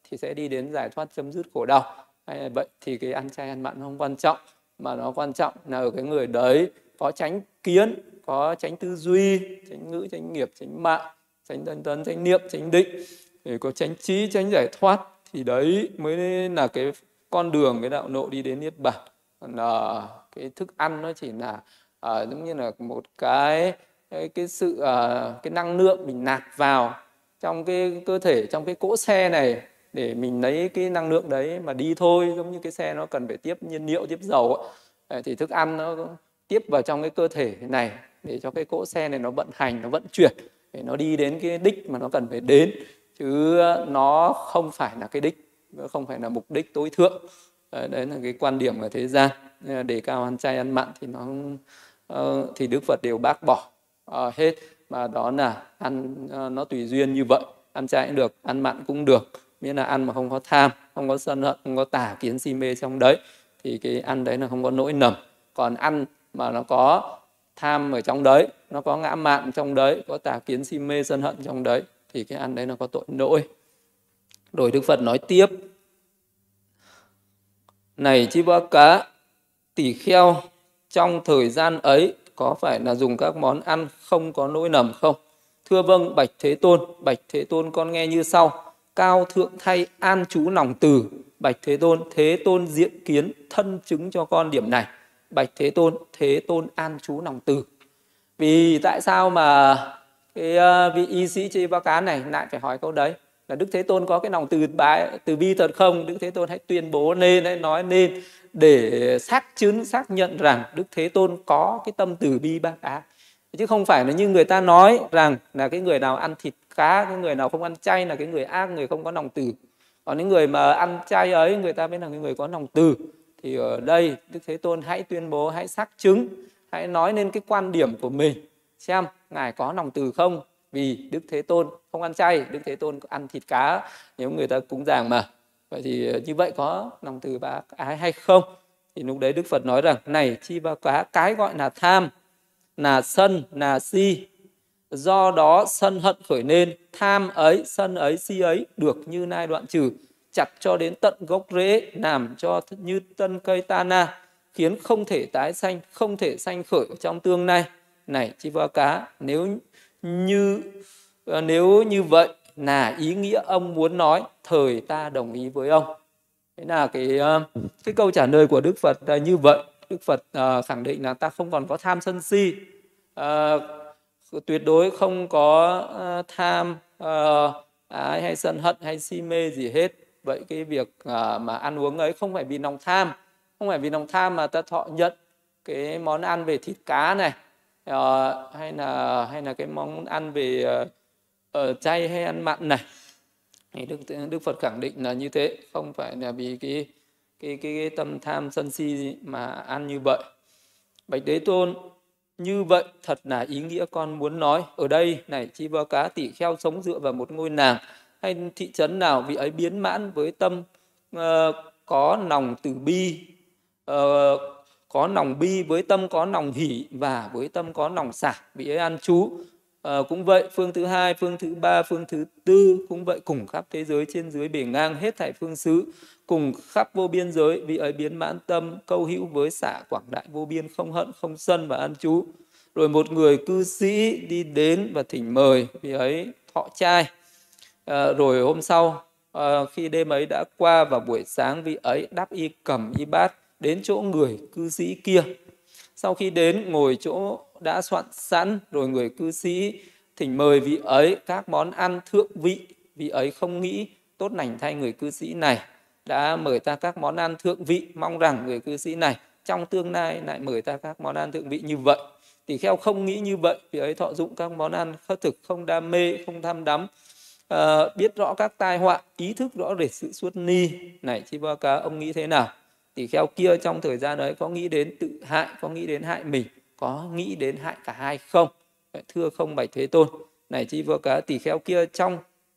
thì sẽ đi đến giải thoát chấm dứt khổ đau. Hay là vậy thì cái ăn chay ăn mặn không quan trọng, mà nó quan trọng là ở cái người đấy có chánh kiến, có chánh tư duy, chánh ngữ, chánh nghiệp, chánh mạng, chánh tân tấn, chánh niệm, chánh định, để có chánh trí, chánh giải thoát, thì đấy mới là cái con đường, cái đạo lộ đi đến niết bàn. Còn là cái thức ăn nó chỉ là à, giống như là một cái cái, cái sự à, cái năng lượng mình nạp vào trong cái cơ thể, trong cái cỗ xe này để mình lấy cái năng lượng đấy mà đi thôi. Giống như cái xe nó cần phải tiếp nhiên liệu, tiếp dầu ấy. Thì thức ăn nó tiếp vào trong cái cơ thể này để cho cái cỗ xe này nó vận hành, nó vận chuyển để nó đi đến cái đích mà nó cần phải đến, chứ nó không phải là cái đích, nó không phải là mục đích tối thượng. Đấy là cái quan điểm của thế gian. Đề cao ăn chay ăn mặn thì nó uh, thì Đức Phật đều bác bỏ uh, hết, mà đó là ăn uh, nó tùy duyên như vậy, ăn chay cũng được, ăn mặn cũng được, miễn là ăn mà không có tham, không có sân hận, không có tà kiến si mê trong đấy, thì cái ăn đấy là không có nỗi nầm. Còn ăn mà nó có tham ở trong đấy, nó có ngã mạn trong đấy, có tà kiến si mê sân hận trong đấy, thì cái ăn đấy nó có tội lỗi. Rồi Đức Phật nói tiếp: này Chi Ba Cá, tỷ kheo trong thời gian ấy có phải là dùng các món ăn không có nỗi nầm không? Thưa vâng, bạch Thế Tôn. Bạch Thế Tôn, con nghe như sau: cao thượng thay an trú lòng từ. Bạch Thế Tôn, Thế Tôn diện kiến thân chứng cho con điểm này. Bạch Thế Tôn, Thế Tôn an trú lòng từ. Vì tại sao mà cái uh, vị y sĩ Chi Ba Cá này lại phải hỏi câu đấy? Là Đức Thế Tôn có cái lòng từ bái, từ bi thật không? Đức Thế Tôn hãy tuyên bố nên, hãy nói nên để xác chứng, xác nhận rằng Đức Thế Tôn có cái tâm từ bi bác ái. Chứ không phải là như người ta nói rằng là cái người nào ăn thịt cá, cái người nào không ăn chay là cái người ác, người không có lòng từ. Còn những người mà ăn chay ấy, người ta mới là người có lòng từ. Thì ở đây Đức Thế Tôn hãy tuyên bố, hãy xác chứng, hãy nói lên cái quan điểm của mình, xem Ngài có lòng từ không. Vì Đức Thế Tôn không ăn chay, Đức Thế Tôn ăn thịt cá, nếu người ta cúng dường mà. Vậy thì như vậy có lòng từ bác ái hay không? Thì lúc đấy Đức Phật nói rằng: này Chi Ba Cá, cái gọi là tham, là sân, là si, do đó sân hận khởi nên, tham ấy, sân ấy, si ấy được như nai đoạn trừ, chặt cho đến tận gốc rễ, làm cho như tân cây ta na, khiến không thể tái sanh, không thể sanh khởi trong tương lai. Này Chi Ba Cá, nếu như nếu như vậy là ý nghĩa ông muốn nói, thời ta đồng ý với ông. Thế là cái cái câu trả lời của Đức Phật là như vậy. Đức Phật uh, khẳng định là ta không còn có tham sân si, uh, tuyệt đối không có uh, tham uh, ái hay sân hận hay si mê gì hết. Vậy cái việc uh, mà ăn uống ấy không phải vì lòng tham, không phải vì lòng tham mà ta thọ nhận cái món ăn về thịt cá này, uh, hay là hay là cái món ăn về uh, uh, chay hay ăn mặn này. Thì Đức, Đức Phật khẳng định là như thế, không phải là vì cái cái cái, cái tâm tham sân si mà ăn như vậy. Bạch Thế Tôn, như vậy thật là ý nghĩa con muốn nói. Ở đây này Chi Ba Cá, tỷ kheo sống dựa vào một ngôi làng hay thị trấn nào, vị ấy biến mãn với tâm uh, có lòng từ bi, uh, có lòng bi, với tâm có lòng hỷ, và với tâm có lòng xả, vị ấy an trú. À, cũng vậy, phương thứ hai, phương thứ ba, phương thứ tư cũng vậy, cùng khắp thế giới trên dưới bề ngang hết thảy phương xứ, cùng khắp vô biên giới, vị ấy biến mãn tâm câu hữu với xả quảng đại vô biên, không hận không sân và an trú. Rồi một người cư sĩ đi đến và thỉnh mời, vị ấy thọ trai. À, rồi hôm sau, à, khi đêm ấy đã qua, vào buổi sáng vị ấy đắp y cầm y bát đến chỗ người cư sĩ kia. Sau khi đến ngồi chỗ đã soạn sẵn, rồi người cư sĩ thỉnh mời vị ấy các món ăn thượng vị. Vị ấy không nghĩ tốt lành thay người cư sĩ này đã mời ta các món ăn thượng vị, mong rằng người cư sĩ này trong tương lai lại mời ta các món ăn thượng vị như vậy. Tỷ kheo không nghĩ như vậy, vị ấy thọ dụng các món ăn khất thực, không đam mê, không tham đắm, à, biết rõ các tai họa, ý thức rõ về sự xuất ni. Này Chi Ba Cá, ông nghĩ thế nào? Tỷ kheo kia trong thời gian ấy có nghĩ đến tự hại, có nghĩ đến hại mình, có nghĩ đến hại cả hai không? Thưa không bạch Thế Tôn. Này Chi Ba Cá, tỷ kheo kia trong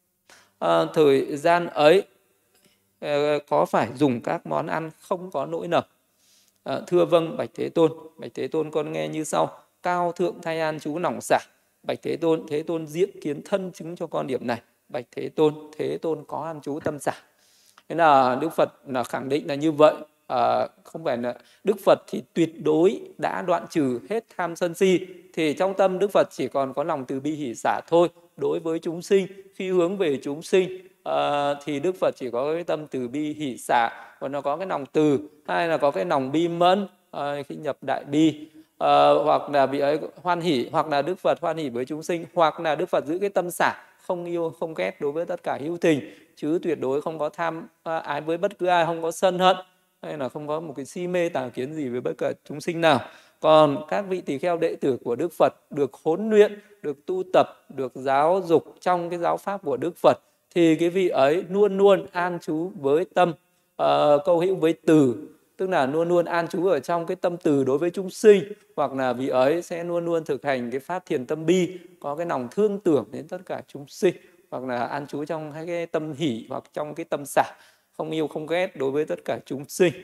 uh, thời gian ấy uh, có phải dùng các món ăn không có nỗi nầm? Uh, thưa vâng bạch Thế Tôn. Bạch Thế Tôn, con nghe như sau: cao thượng thay an trú lòng xả. Bạch Thế Tôn, Thế Tôn diện kiến thân chứng cho con điểm này. Bạch Thế Tôn, Thế Tôn có an trú tâm xả. Thế là Đức Phật là khẳng định là như vậy. À, không phải là Đức Phật thì tuyệt đối đã đoạn trừ hết tham sân si, thì trong tâm Đức Phật chỉ còn có lòng từ bi hỷ xả thôi. Đối với chúng sinh, khi hướng về chúng sinh à, thì Đức Phật chỉ có cái tâm từ bi hỷ xả, còn nó có cái lòng từ, hay là có cái lòng bi mẫn à, khi nhập đại bi. À, hoặc là vị ấy hoan hỷ, hoặc là Đức Phật hoan hỷ với chúng sinh, hoặc là Đức Phật giữ cái tâm xả, không yêu không ghét đối với tất cả hữu tình, chứ tuyệt đối không có tham ái với bất cứ ai, không có sân hận, hay là không có một cái si mê tà kiến gì với bất cả chúng sinh nào. Còn các vị tỳ kheo đệ tử của Đức Phật được huấn luyện, được tu tập, được giáo dục trong cái giáo pháp của Đức Phật, thì cái vị ấy luôn luôn an trú với tâm uh, câu hữu với từ, tức là luôn luôn an trú ở trong cái tâm từ đối với chúng sinh, hoặc là vị ấy sẽ luôn luôn thực hành cái pháp thiền tâm bi, có cái lòng thương tưởng đến tất cả chúng sinh, hoặc là an trú trong hai cái tâm hỷ, hoặc trong cái tâm xả, không yêu không ghét đối với tất cả chúng sinh.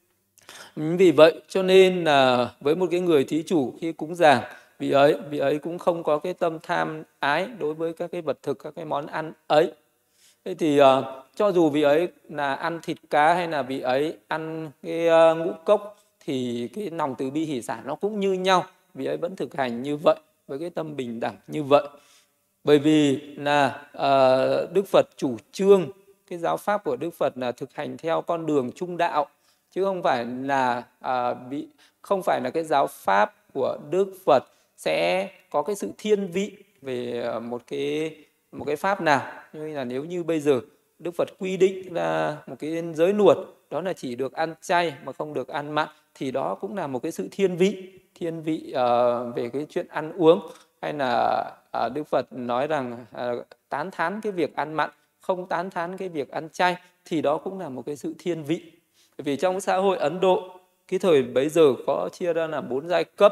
Vì vậy cho nên là với một cái người thí chủ khi cúng dường, vị ấy vị ấy cũng không có cái tâm tham ái đối với các cái vật thực, các cái món ăn ấy. Thế thì uh, cho dù vị ấy là ăn thịt cá hay là vị ấy ăn cái uh, ngũ cốc, thì cái lòng từ bi hỷ xả nó cũng như nhau, vị ấy vẫn thực hành như vậy với cái tâm bình đẳng như vậy. Bởi vì là uh, Đức Phật chủ trương cái giáo pháp của Đức Phật là thực hành theo con đường trung đạo, chứ không phải là uh, bị không phải là cái giáo pháp của Đức Phật sẽ có cái sự thiên vị về một cái một cái pháp nào. Như là nếu như bây giờ Đức Phật quy định là một cái giới luật, đó là chỉ được ăn chay mà không được ăn mặn, thì đó cũng là một cái sự thiên vị, thiên vị uh, về cái chuyện ăn uống. Hay là uh, Đức Phật nói rằng uh, tán thán cái việc ăn mặn, không tán thán cái việc ăn chay, thì đó cũng là một cái sự thiên vị. Bởi vì trong xã hội Ấn Độ, cái thời bấy giờ có chia ra là bốn giai cấp,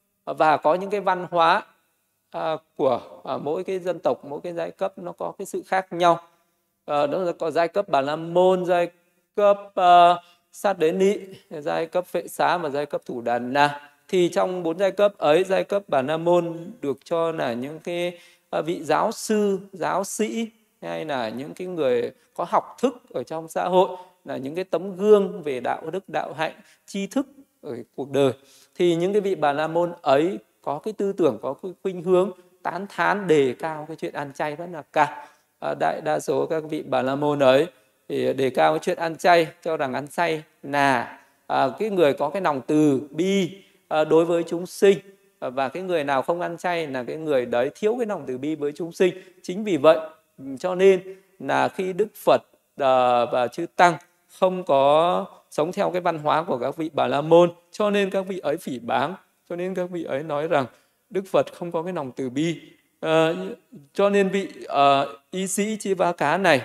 và có những cái văn hóa À, của à, mỗi cái dân tộc, mỗi cái giai cấp nó có cái sự khác nhau. À, đó là có giai cấp Bà La Môn, giai cấp uh, Sát Đế Nị, giai cấp Phệ Xá và giai cấp Thủ Đàn Na. Thì trong bốn giai cấp ấy, giai cấp Bà La Môn được cho là những cái uh, vị giáo sư, giáo sĩ, hay là những cái người có học thức ở trong xã hội, là những cái tấm gương về đạo đức, đạo hạnh, tri thức ở cuộc đời. Thì những cái vị Bà La Môn ấy có cái tư tưởng, có cái khuynh hướng tán thán, đề cao cái chuyện ăn chay rất là cao. À, đại đa số các vị Bà La Môn ấy thì đề cao cái chuyện ăn chay, cho rằng ăn chay là à, cái người có cái lòng từ bi à, đối với chúng sinh, à, và cái người nào không ăn chay là cái người đấy thiếu cái lòng từ bi với chúng sinh. Chính vì vậy cho nên là khi Đức Phật à, và chư Tăng không có sống theo cái văn hóa của các vị Bà La Môn, cho nên các vị ấy phỉ báng, cho nên các vị ấy nói rằng Đức Phật không có cái lòng từ bi. À, cho nên vị uh, y sĩ Chivaka này,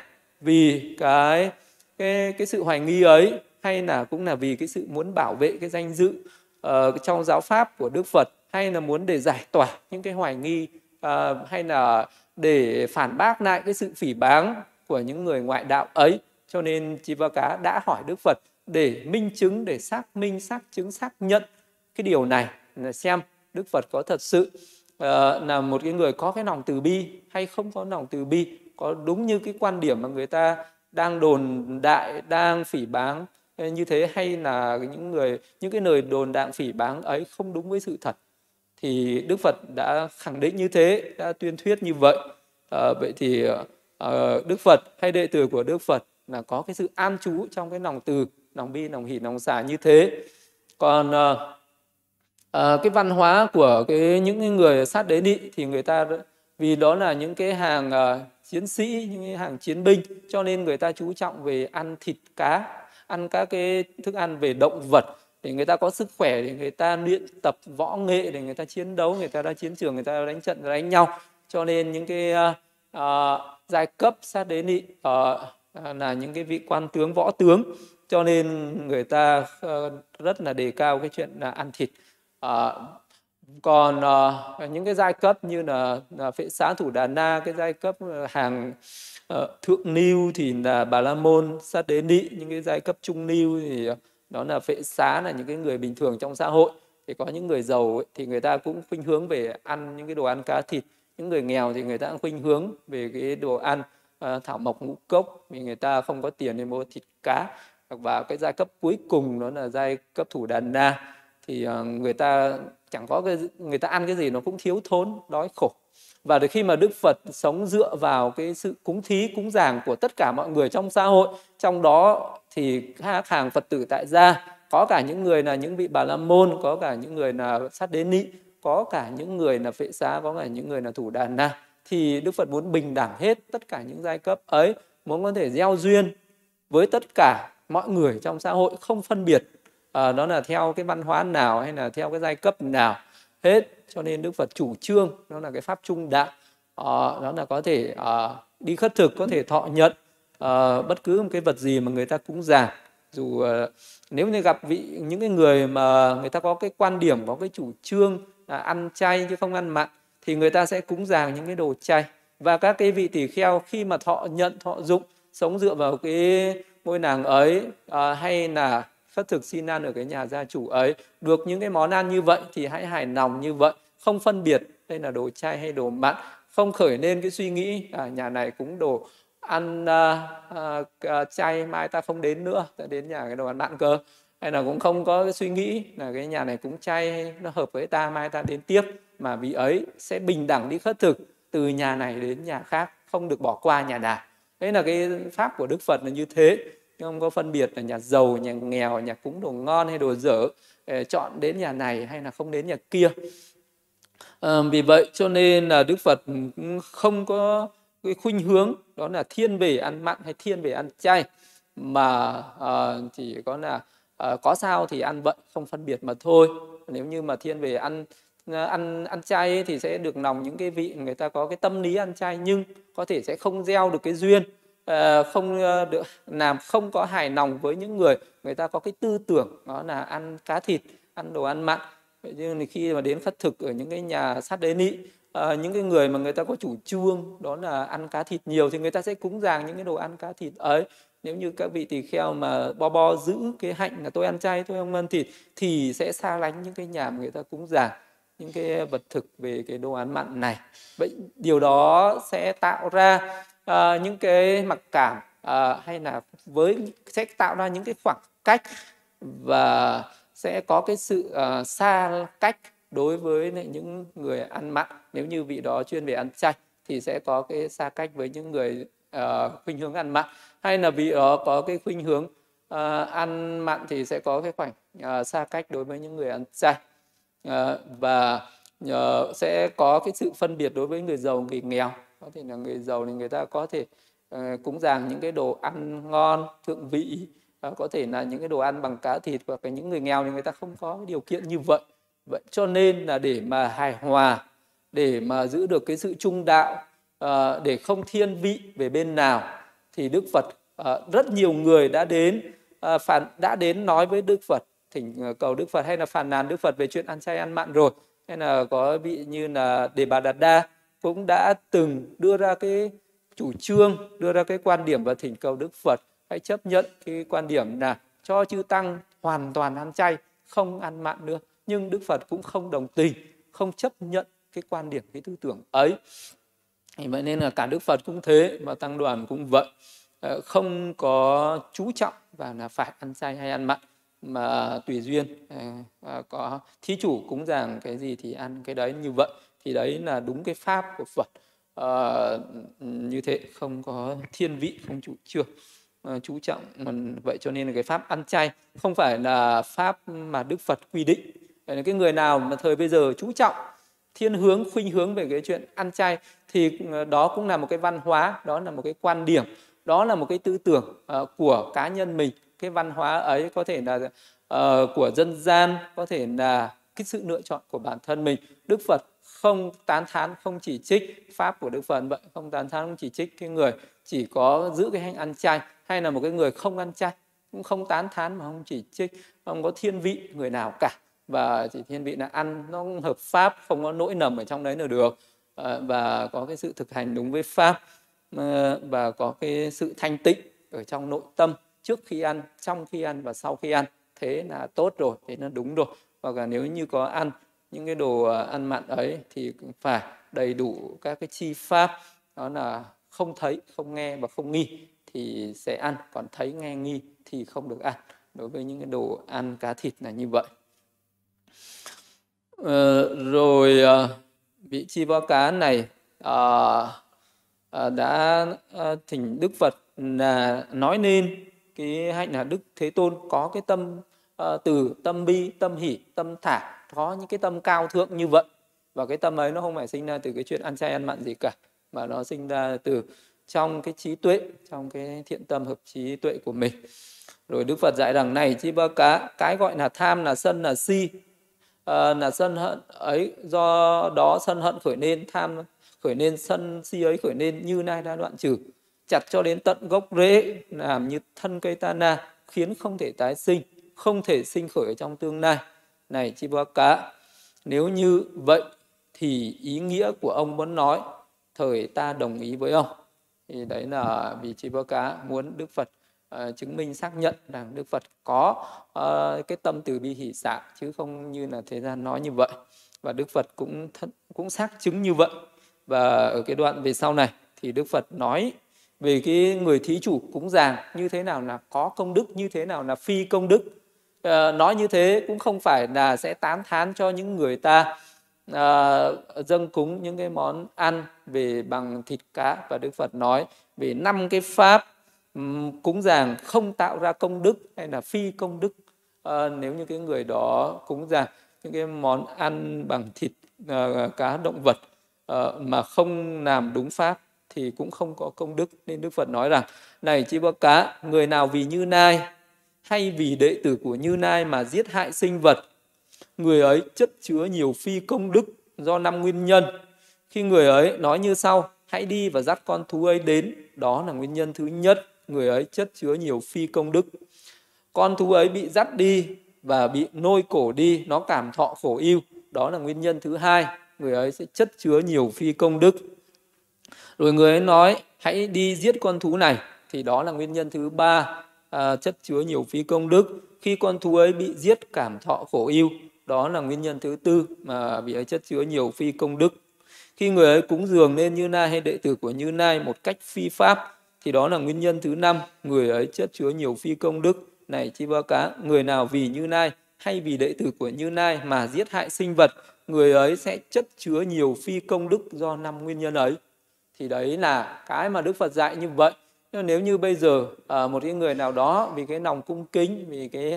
vì cái, cái, cái sự hoài nghi ấy, hay là cũng là vì cái sự muốn bảo vệ cái danh dự uh, trong giáo pháp của Đức Phật, hay là muốn để giải tỏa những cái hoài nghi, uh, hay là để phản bác lại cái sự phỉ báng của những người ngoại đạo ấy, cho nên Chivaka đã hỏi Đức Phật để minh chứng, để xác minh, xác chứng, xác nhận cái điều này, là xem Đức Phật có thật sự uh, là một cái người có cái lòng từ bi hay không có lòng từ bi, có đúng như cái quan điểm mà người ta đang đồn đại, đang phỉ báng như thế, hay là những người những cái lời đồn đại phỉ báng ấy không đúng với sự thật. Thì Đức Phật đã khẳng định như thế, đã tuyên thuyết như vậy. Uh, vậy thì uh, Đức Phật hay đệ tử của Đức Phật là có cái sự an trú trong cái lòng từ, lòng bi, lòng hỷ, lòng xả như thế. Còn uh, À, cái văn hóa của cái những người Sát Đế Nị thì người ta, vì đó là những cái hàng uh, chiến sĩ, những cái hàng chiến binh, cho nên người ta chú trọng về ăn thịt cá, ăn các cái thức ăn về động vật, để người ta có sức khỏe, để người ta luyện tập võ nghệ, để người ta chiến đấu, người ta ra chiến trường, người ta đánh trận, đánh nhau. Cho nên những cái uh, uh, giai cấp Sát Đế Nị uh, là những cái vị quan tướng, võ tướng, cho nên người ta uh, rất là đề cao cái chuyện là ăn thịt. À, còn uh, những cái giai cấp như là, là Phệ Xá, Thủ Đà Na, cái giai cấp hàng uh, thượng lưu thì là Bà La Môn, Sát Đế Nị. Những cái giai cấp trung lưu thì đó là Phệ Xá, là những cái người bình thường trong xã hội. Thì có những người giàu ấy, thì người ta cũng khuynh hướng về ăn những cái đồ ăn cá thịt. Những người nghèo thì người ta cũng khuynh hướng về cái đồ ăn uh, thảo mộc ngũ cốc, vì người ta không có tiền để mua thịt cá. Và cái giai cấp cuối cùng đó là giai cấp Thủ Đàn Na, thì uh, người ta chẳng có cái, người ta ăn cái gì nó cũng thiếu thốn, đói khổ. Và từ khi mà Đức Phật sống dựa vào cái sự cúng thí, cúng dường của tất cả mọi người trong xã hội, trong đó thì các hàng Phật tử tại gia, có cả những người là những vị Bà La Môn, có cả những người là Sát Đế Nị, có cả những người là Phệ Xá, có cả những người là Thủ Đàn Na. Thì Đức Phật muốn bình đẳng hết tất cả những giai cấp ấy, muốn có thể gieo duyên với tất cả mọi người trong xã hội, không phân biệt à, đó là theo cái văn hóa nào hay là theo cái giai cấp nào hết. Cho nên Đức Phật chủ trương đó là cái pháp trung đạo, à, đó là có thể à, đi khất thực, có thể thọ nhận à, bất cứ một cái vật gì mà người ta cúng dường. Dù à, nếu như gặp vị những cái người mà người ta có cái quan điểm, có cái chủ trương là ăn chay chứ không ăn mặn, thì người ta sẽ cúng dường những cái đồ chay. Và các cái vị tỳ kheo khi mà thọ nhận, thọ dụng, sống dựa vào cái ngôi làng ấy à, hay là khất thực xin ăn ở cái nhà gia chủ ấy, được những cái món ăn như vậy thì hãy hài lòng như vậy, không phân biệt đây là đồ chay hay đồ mặn, không khởi lên cái suy nghĩ à, nhà này cúng đồ ăn à, à, à, chay, mai ta không đến nữa, ta đến nhà cái đồ ăn mặn cơ. Hay là cũng không có cái suy nghĩ là cái nhà này cúng chay nó hợp với ta, mai ta đến tiếp, mà vị ấy sẽ bình đẳng đi khất thực từ nhà này đến nhà khác, không được bỏ qua nhà nào. Đấy là cái pháp của Đức Phật là như thế, không có phân biệt là nhà giàu, nhà nghèo, nhà cúng đồ ngon hay đồ dở, chọn đến nhà này hay là không đến nhà kia. À, vì vậy cho nên là Đức Phật không có cái khuynh hướng đó là thiên về ăn mặn hay thiên về ăn chay, mà à, chỉ có là à, có sao thì ăn vậy, không phân biệt mà thôi. Nếu như mà thiên về ăn ăn ăn chay ấy, thì sẽ được lòng những cái vị người ta có cái tâm lý ăn chay, nhưng có thể sẽ không gieo được cái duyên, à, không được làm, không có hài lòng với những người người ta có cái tư tưởng đó là ăn cá thịt, ăn đồ ăn mặn. Vậy nhưng khi mà đến khất thực ở những cái nhà Sát Đế Nị, à, những cái người mà người ta có chủ trương đó là ăn cá thịt nhiều, thì người ta sẽ cúng dường những cái đồ ăn cá thịt ấy. Nếu như các vị tỳ kheo mà bo bo giữ cái hạnh là tôi ăn chay, tôi không ăn thịt, thì sẽ xa lánh những cái nhà mà người ta cúng dường những cái vật thực về cái đồ ăn mặn này. Vậy điều đó sẽ tạo ra à, những cái mặc cảm, à, hay là với sẽ tạo ra những cái khoảng cách, và sẽ có cái sự uh, xa cách đối với những người ăn mặn. Nếu như vị đó chuyên về ăn chay thì sẽ có cái xa cách với những người uh, khuynh hướng ăn mặn, hay là vị đó có cái khuynh hướng uh, ăn mặn thì sẽ có cái khoảng uh, xa cách đối với những người ăn chay. Uh, và uh, sẽ có cái sự phân biệt đối với người giàu, người nghèo. Có thể là người giàu thì người ta có thể uh, cúng dường những cái đồ ăn ngon, thượng vị, uh, có thể là những cái đồ ăn bằng cá thịt, hoặc là những người nghèo thì người ta không có cái điều kiện như vậy. Vậy cho nên là để mà hài hòa, để mà giữ được cái sự trung đạo, uh, để không thiên vị về bên nào, thì Đức Phật, uh, rất nhiều người đã đến uh, phản đã đến nói với Đức Phật, thỉnh cầu Đức Phật hay là phàn nàn Đức Phật về chuyện ăn chay ăn mặn rồi. Hay là có vị như là Đề Bà Đạt Đa cũng đã từng đưa ra cái chủ trương, đưa ra cái quan điểm và thỉnh cầu Đức Phật hãy chấp nhận cái quan điểm là cho chư tăng hoàn toàn ăn chay, không ăn mặn nữa. Nhưng Đức Phật cũng không đồng tình, không chấp nhận cái quan điểm, cái tư tưởng ấy. Vậy nên là cả Đức Phật cũng thế, và tăng đoàn cũng vậy, không có chú trọng vào là phải ăn chay hay ăn mặn, mà tùy duyên, à, có thí chủ cúng dường cái gì thì ăn cái đấy như vậy. Thì đấy là đúng cái pháp của Phật, à, như thế, không có thiên vị, không chủ trương, à, chú trọng. Vậy cho nên là cái pháp ăn chay không phải là pháp mà Đức Phật quy định. Vậy là cái người nào mà thời bây giờ chú trọng, thiên hướng, khuynh hướng về cái chuyện ăn chay, thì đó cũng là một cái văn hóa, đó là một cái quan điểm, đó là một cái tư tưởng uh, của cá nhân mình. Cái văn hóa ấy có thể là uh, của dân gian, có thể là cái sự lựa chọn của bản thân mình. Đức Phật không tán thán, không chỉ trích pháp của Đức Phật vậy, không tán thán, không chỉ trích cái người chỉ có giữ cái hành ăn chay, hay là một cái người không ăn chay, cũng không tán thán mà không chỉ trích, không có thiên vị người nào cả. Và chỉ thiên vị là ăn nó hợp pháp, không có lỗi lầm ở trong đấy là được, à, và có cái sự thực hành đúng với pháp, à, và có cái sự thanh tịnh ở trong nội tâm trước khi ăn, trong khi ăn và sau khi ăn. Thế là tốt rồi, thế là đúng rồi. Hoặc là nếu như có ăn những cái đồ ăn mặn ấy thì cũng phải đầy đủ các cái chi pháp, đó là không thấy, không nghe và không nghi thì sẽ ăn, còn thấy, nghe, nghi thì không được ăn. Đối với những cái đồ ăn cá thịt là như vậy. Ờ, rồi à, vị chi báo cá này à, à, đã à, thỉnh Đức Phật là nói nên cái hạnh là Đức Thế Tôn có cái tâm à, từ, tâm bi, tâm hỷ, tâm thả, có những cái tâm cao thượng như vậy. Và cái tâm ấy nó không phải sinh ra từ cái chuyện ăn chay ăn mặn gì cả, mà nó sinh ra từ trong cái trí tuệ, trong cái thiện tâm hợp trí tuệ của mình. Rồi Đức Phật dạy rằng này chi báo cá, cái gọi là tham, là sân, là si, à, là sân hận ấy, do đó sân hận khởi nên, tham khởi nên, sân si ấy khởi nên, như nay đã đoạn trừ, chặt cho đến tận gốc rễ, làm như thân cây ta na, khiến không thể tái sinh, không thể sinh khởi ở trong tương lai. Này chi báo cá, nếu như vậy thì ý nghĩa của ông muốn nói, thời ta đồng ý với ông. Thì đấy là vị chi báo cá muốn Đức Phật uh, chứng minh xác nhận rằng Đức Phật có uh, cái tâm từ bi hỷ xả, chứ không như là thế gian nói như vậy. Và Đức Phật cũng th- cũng xác chứng như vậy. Và ở cái đoạn về sau này thì Đức Phật nói về cái người thí chủ cúng dường như thế nào là có công đức, như thế nào là phi công đức. Uh, nói như thế cũng không phải là sẽ tán thán cho những người ta À, dâng cúng những cái món ăn về bằng thịt cá. Và Đức Phật nói về năm cái pháp um, cúng dường không tạo ra công đức hay là phi công đức. À, nếu như cái người đó cúng dường những cái món ăn bằng thịt uh, cá động vật uh, mà không làm đúng pháp thì cũng không có công đức. Nên Đức Phật nói rằng này chi báo cá, người nào vì Như Lai hay vì đệ tử của Như Lai mà giết hại sinh vật, người ấy chất chứa nhiều phi công đức do năm nguyên nhân. Khi người ấy nói như sau: hãy đi và dắt con thú ấy đến, đó là nguyên nhân thứ nhất, người ấy chất chứa nhiều phi công đức. Con thú ấy bị dắt đi và bị nôi cổ đi, nó cảm thọ khổ ưu, đó là nguyên nhân thứ hai, người ấy sẽ chất chứa nhiều phi công đức. Rồi người ấy nói hãy đi giết con thú này, thì đó là nguyên nhân thứ ba, à, chất chứa nhiều phi công đức. Khi con thú ấy bị giết cảm thọ khổ ưu, đó là nguyên nhân thứ tư mà vị ấy chất chứa nhiều phi công đức. Khi người ấy cúng dường nên Như Lai hay đệ tử của Như Lai một cách phi pháp, thì đó là nguyên nhân thứ năm, người ấy chất chứa nhiều phi công đức. Này chi báo cá, người nào vì Như Lai hay vì đệ tử của Như Lai mà giết hại sinh vật, người ấy sẽ chất chứa nhiều phi công đức do năm nguyên nhân ấy. Thì đấy là cái mà Đức Phật dạy như vậy. Nhưng nếu như bây giờ à, một cái người nào đó vì cái lòng cung kính, vì cái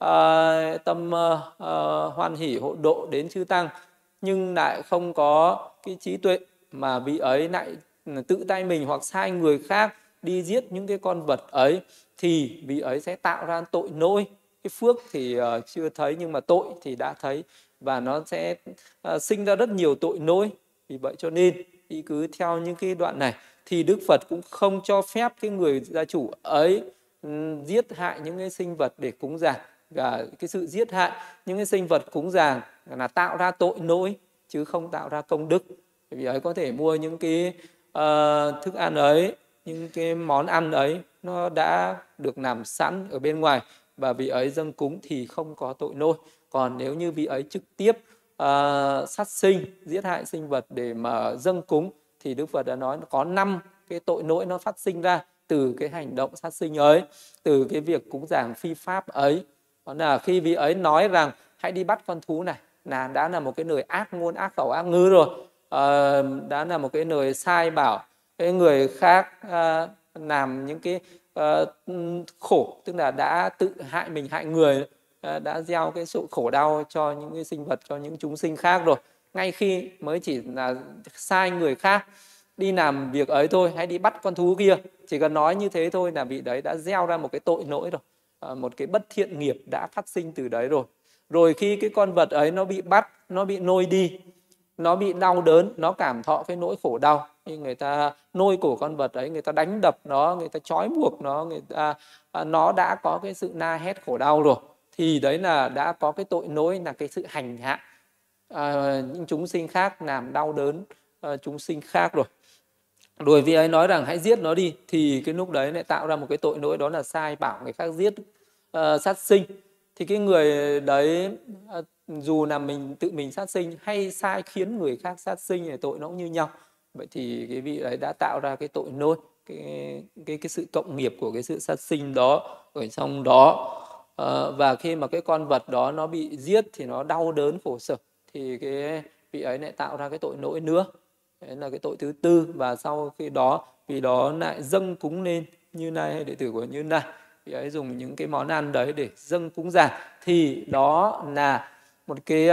à, tâm à, à, hoan hỷ hộ độ đến chư tăng, nhưng lại không có cái trí tuệ, mà vị ấy lại tự tay mình hoặc sai người khác đi giết những cái con vật ấy, thì vị ấy sẽ tạo ra tội lỗi. Cái phước thì uh, chưa thấy, nhưng mà tội thì đã thấy, và nó sẽ uh, sinh ra rất nhiều tội lỗi. Vì vậy cho nên thì cứ theo những cái đoạn này thì Đức Phật cũng không cho phép cái người gia chủ ấy um, giết hại những cái sinh vật để cúng dường. Và cái sự giết hại những cái sinh vật cúng dường là tạo ra tội lỗi chứ không tạo ra công đức. Vì ấy có thể mua những cái uh, thức ăn ấy, những cái món ăn ấy nó đã được làm sẵn ở bên ngoài, và vị ấy dâng cúng thì không có tội lỗi. Còn nếu như vị ấy trực tiếp uh, sát sinh, giết hại sinh vật để mà dâng cúng, thì Đức Phật đã nói có năm cái tội lỗi nó phát sinh ra từ cái hành động sát sinh ấy, từ cái việc cúng dường phi pháp ấy. Đó là khi vị ấy nói rằng hãy đi bắt con thú này, là đã là một cái lời ác ngôn, ác khẩu, ác ngữ rồi. À, đã là một cái lời sai bảo cái người khác à, làm những cái à, khổ, tức là đã tự hại mình, hại người, à, đã gieo cái sự khổ đau cho những cái sinh vật, cho những chúng sinh khác rồi. Ngay khi mới chỉ là sai người khác đi làm việc ấy thôi, hãy đi bắt con thú kia, chỉ cần nói như thế thôi là vị đấy đã gieo ra một cái tội lỗi rồi, à, một cái bất thiện nghiệp đã phát sinh từ đấy rồi. Rồi khi cái con vật ấy nó bị bắt, nó bị nôi đi, nó bị đau đớn, nó cảm thọ cái nỗi khổ đau. Khi người ta nôi cổ con vật ấy, người ta đánh đập nó, người ta trói buộc nó, người ta, à, nó đã có cái sự na hét khổ đau rồi. Thì đấy là đã có cái tội lỗi, là cái sự hành hạ à, những chúng sinh khác, làm đau đớn à, chúng sinh khác rồi. Rồi vị ấy nói rằng hãy giết nó đi, thì cái lúc đấy lại tạo ra một cái tội lỗi, đó là sai bảo người khác giết uh, sát sinh. Thì cái người đấy uh, dù là mình tự mình sát sinh hay sai khiến người khác sát sinh thì tội nó cũng như nhau. vậy thì cái vị ấy đã tạo ra cái tội nỗi, cái cái cái sự cộng nghiệp của cái sự sát sinh đó ở trong đó. Ờ, và khi mà cái con vật đó nó bị giết thì nó đau đớn khổ sở, thì cái vị ấy lại tạo ra cái tội lỗi nữa. Đấy là cái tội thứ tư. Và sau khi đó vị đó lại dâng cúng lên Như Lai hay đệ tử của Như Lai, vị ấy dùng những cái món ăn đấy để dâng cúng dường, thì đó là một cái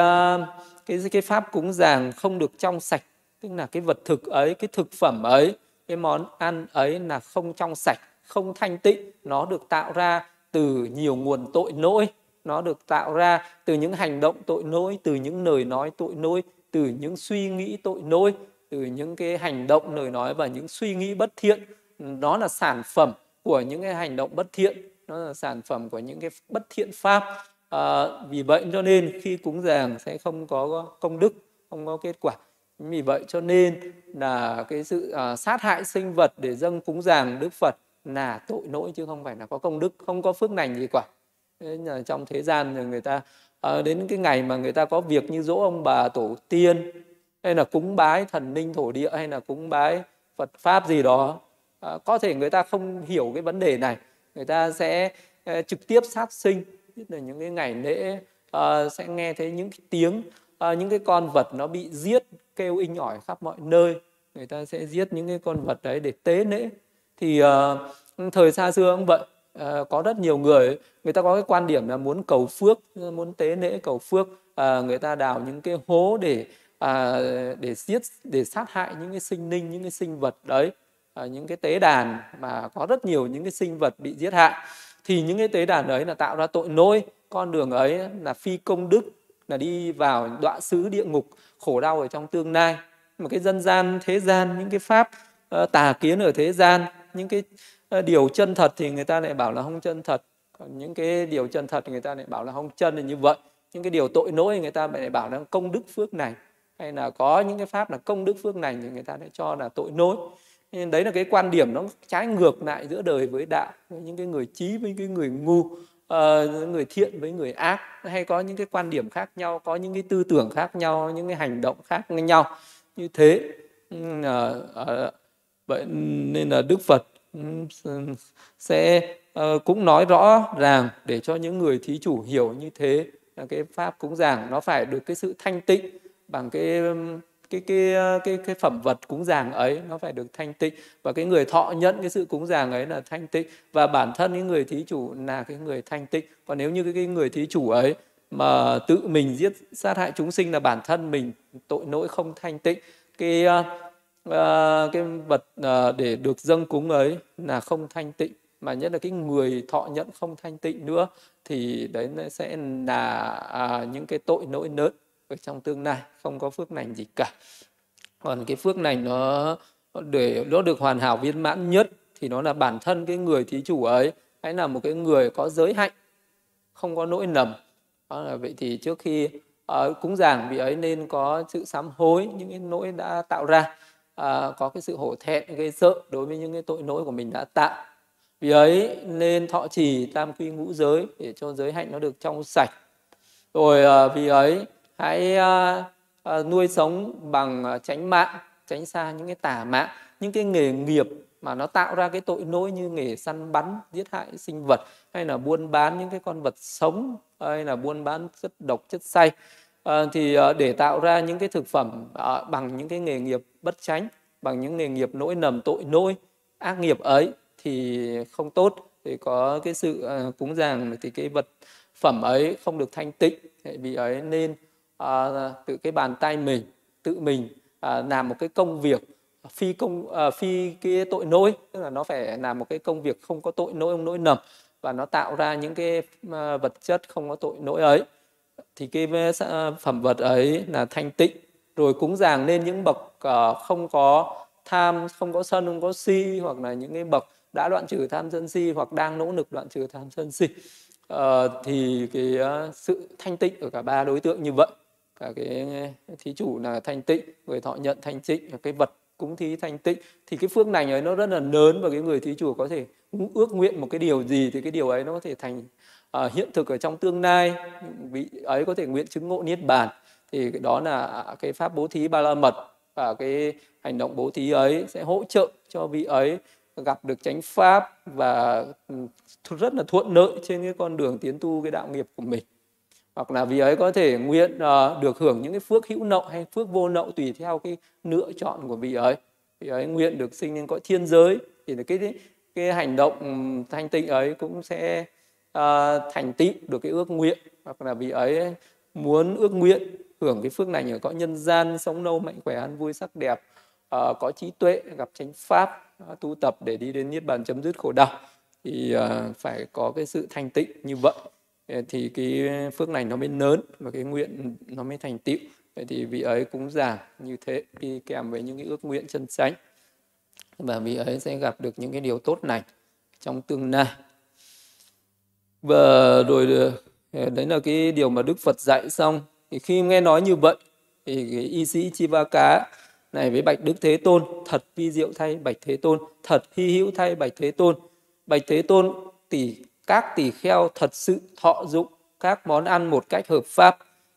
cái cái pháp cúng dường không được trong sạch, tức là cái vật thực ấy, cái thực phẩm ấy, cái món ăn ấy là không trong sạch, không thanh tịnh. Nó được tạo ra từ nhiều nguồn tội lỗi, nó được tạo ra từ những hành động tội lỗi, từ những lời nói tội lỗi, từ những suy nghĩ tội lỗi, từ những cái hành động, lời nói và những suy nghĩ bất thiện. Nó là sản phẩm của những cái hành động bất thiện, nó là sản phẩm của những cái bất thiện pháp. À, vì vậy cho nên khi cúng dường sẽ không có công đức, không có kết quả. Vì vậy cho nên là cái sự uh, sát hại sinh vật để dâng cúng dường Đức Phật là tội lỗi, chứ không phải là có công đức, không có phước lành gì cả. Thế là trong thế gian người ta uh, đến cái ngày mà người ta có việc như dỗ ông bà tổ tiên, hay là cúng bái thần linh thổ địa, hay là cúng bái Phật pháp gì đó, uh, có thể người ta không hiểu cái vấn đề này, người ta sẽ uh, trực tiếp sát sinh. Nhất là những cái ngày lễ uh, sẽ nghe thấy những cái tiếng uh, những cái con vật nó bị giết kêu inh ỏi khắp mọi nơi. Người ta sẽ giết những cái con vật đấy để tế lễ. Thì uh, thời xa xưa cũng vậy, uh, có rất nhiều người, người ta có cái quan điểm là muốn cầu phước, muốn tế lễ cầu phước. Uh, người ta đào những cái hố để uh, để giết, để sát hại những cái sinh linh, những cái sinh vật đấy. Uh, những cái tế đàn mà có rất nhiều những cái sinh vật bị giết hại, thì những cái tế đàn ấy là tạo ra tội lỗi. Con đường ấy là phi công đức, là đi vào đọa xứ địa ngục, khổ đau ở trong tương lai. Một cái dân gian thế gian, những cái pháp uh, tà kiến ở thế gian, những cái uh, điều chân thật thì người ta lại bảo là không chân thật, còn những cái điều chân thật thì người ta lại bảo là không chân, là như vậy. Những cái điều tội lỗi người ta lại bảo là công đức phước này, hay là có những cái pháp là công đức phước này thì người ta lại cho là tội lỗi. Nên đấy là cái quan điểm nó trái ngược lại giữa đời với đạo. Những cái người trí với cái người ngu, uh, người thiện với người ác, hay có những cái quan điểm khác nhau, có những cái tư tưởng khác nhau, những cái hành động khác nhau như thế. Uh, uh, vậy nên là Đức Phật sẽ uh, cũng nói rõ ràng để cho những người thí chủ hiểu như thế, là cái pháp cúng dường nó phải được cái sự thanh tịnh bằng cái cái cái cái cái phẩm vật cúng dường ấy, nó phải được thanh tịnh, và cái người thọ nhận cái sự cúng dường ấy là thanh tịnh, và bản thân cái người thí chủ là cái người thanh tịnh. Còn nếu như cái, cái người thí chủ ấy mà tự mình giết sát hại chúng sinh, là bản thân mình tội lỗi không thanh tịnh, cái uh, cái vật uh, để được dâng cúng ấy là không thanh tịnh, mà nhất là cái người thọ nhận không thanh tịnh nữa, thì đấy sẽ là uh, những cái tội lỗi lớn ở trong tương lai, không có phước lành gì cả. Còn cái phước lành nó để nó được hoàn hảo viên mãn nhất thì nó là bản thân cái người thí chủ ấy hãy là một cái người có giới hạnh, không có lỗi lầm. Đó là vậy thì trước khi uh, cúng dường vị ấy nên có sự sám hối những cái lỗi đã tạo ra, uh, có cái sự hổ thẹn gây sợ đối với những cái tội lỗi của mình đã tạo. Vì ấy nên thọ trì tam quy ngũ giới để cho giới hạnh nó được trong sạch. Rồi uh, vì ấy hãy uh, uh, nuôi sống bằng uh, tránh mạng, tránh xa những cái tà mạng, những cái nghề nghiệp mà nó tạo ra cái tội lỗi như nghề săn bắn, giết hại sinh vật, hay là buôn bán những cái con vật sống, hay là buôn bán chất độc, chất say. Uh, thì uh, để tạo ra những cái thực phẩm uh, bằng những cái nghề nghiệp bất chánh, bằng những nghề nghiệp lỗi lầm, tội lỗi, ác nghiệp ấy thì không tốt. Thì có cái sự uh, cúng dường thì cái vật phẩm ấy không được thanh tịnh. Vì ấy nên à, tự cái bàn tay mình, tự mình à, làm một cái công việc phi công à, phi cái tội lỗi, tức là nó phải làm một cái công việc không có tội lỗi, không lỗi lầm, và nó tạo ra những cái à, vật chất không có tội lỗi ấy, thì cái phẩm vật ấy là thanh tịnh. Rồi cúng dường lên những bậc à, không có tham, không có sân, không có si, hoặc là những cái bậc đã đoạn trừ tham sân si, hoặc đang nỗ lực đoạn trừ tham sân si. Uh, thì cái uh, sự thanh tịnh ở cả ba đối tượng như vậy, cả cái thí chủ là thanh tịnh, người thọ nhận thanh tịnh, và cái vật cúng thí thanh tịnh, thì cái phước lành ấy nó rất là lớn, và cái người thí chủ có thể ước nguyện một cái điều gì thì cái điều ấy nó có thể thành uh, hiện thực ở trong tương lai. Vị ấy có thể nguyện chứng ngộ niết bàn, thì đó là cái pháp bố thí ba la mật. và cái hành động bố thí ấy sẽ hỗ trợ cho vị ấy gặp được chánh pháp và rất là thuận lợi trên cái con đường tiến tu cái đạo nghiệp của mình. Hoặc là vị ấy có thể nguyện uh, được hưởng những cái phước hữu nậu hay phước vô nậu tùy theo cái lựa chọn của vị ấy. Vị ấy nguyện được sinh lên cõi thiên giới thì cái cái hành động thanh tịnh ấy cũng sẽ uh, thành tựu được cái ước nguyện. Hoặc là vị ấy muốn ước nguyện hưởng cái phước này ở cõi nhân gian, sống lâu mạnh khỏe ăn vui sắc đẹp, uh, có trí tuệ, gặp chánh pháp, uh, tu tập để đi đến niết bàn chấm dứt khổ đau, thì uh, phải có cái sự thanh tịnh như vậy thì cái phước này nó mới lớn và cái nguyện nó mới thành tựu. Vậy thì vị ấy cúng dường như thế đi kèm với những cái ước nguyện chân chánh và vị ấy sẽ gặp được những cái điều tốt lành trong tương lai. Và rồi đấy là cái điều mà Đức Phật dạy xong. Thì khi nghe nói như vậy thì cái y sĩ Chivaka này với bạch Đức Thế Tôn: thật vi diệu thay bạch Thế Tôn, thật hy hữu thay bạch Thế Tôn. Bạch Thế Tôn, tỷ các tỷ kheo thật sự thọ dụng các món ăn một cách hợp pháp,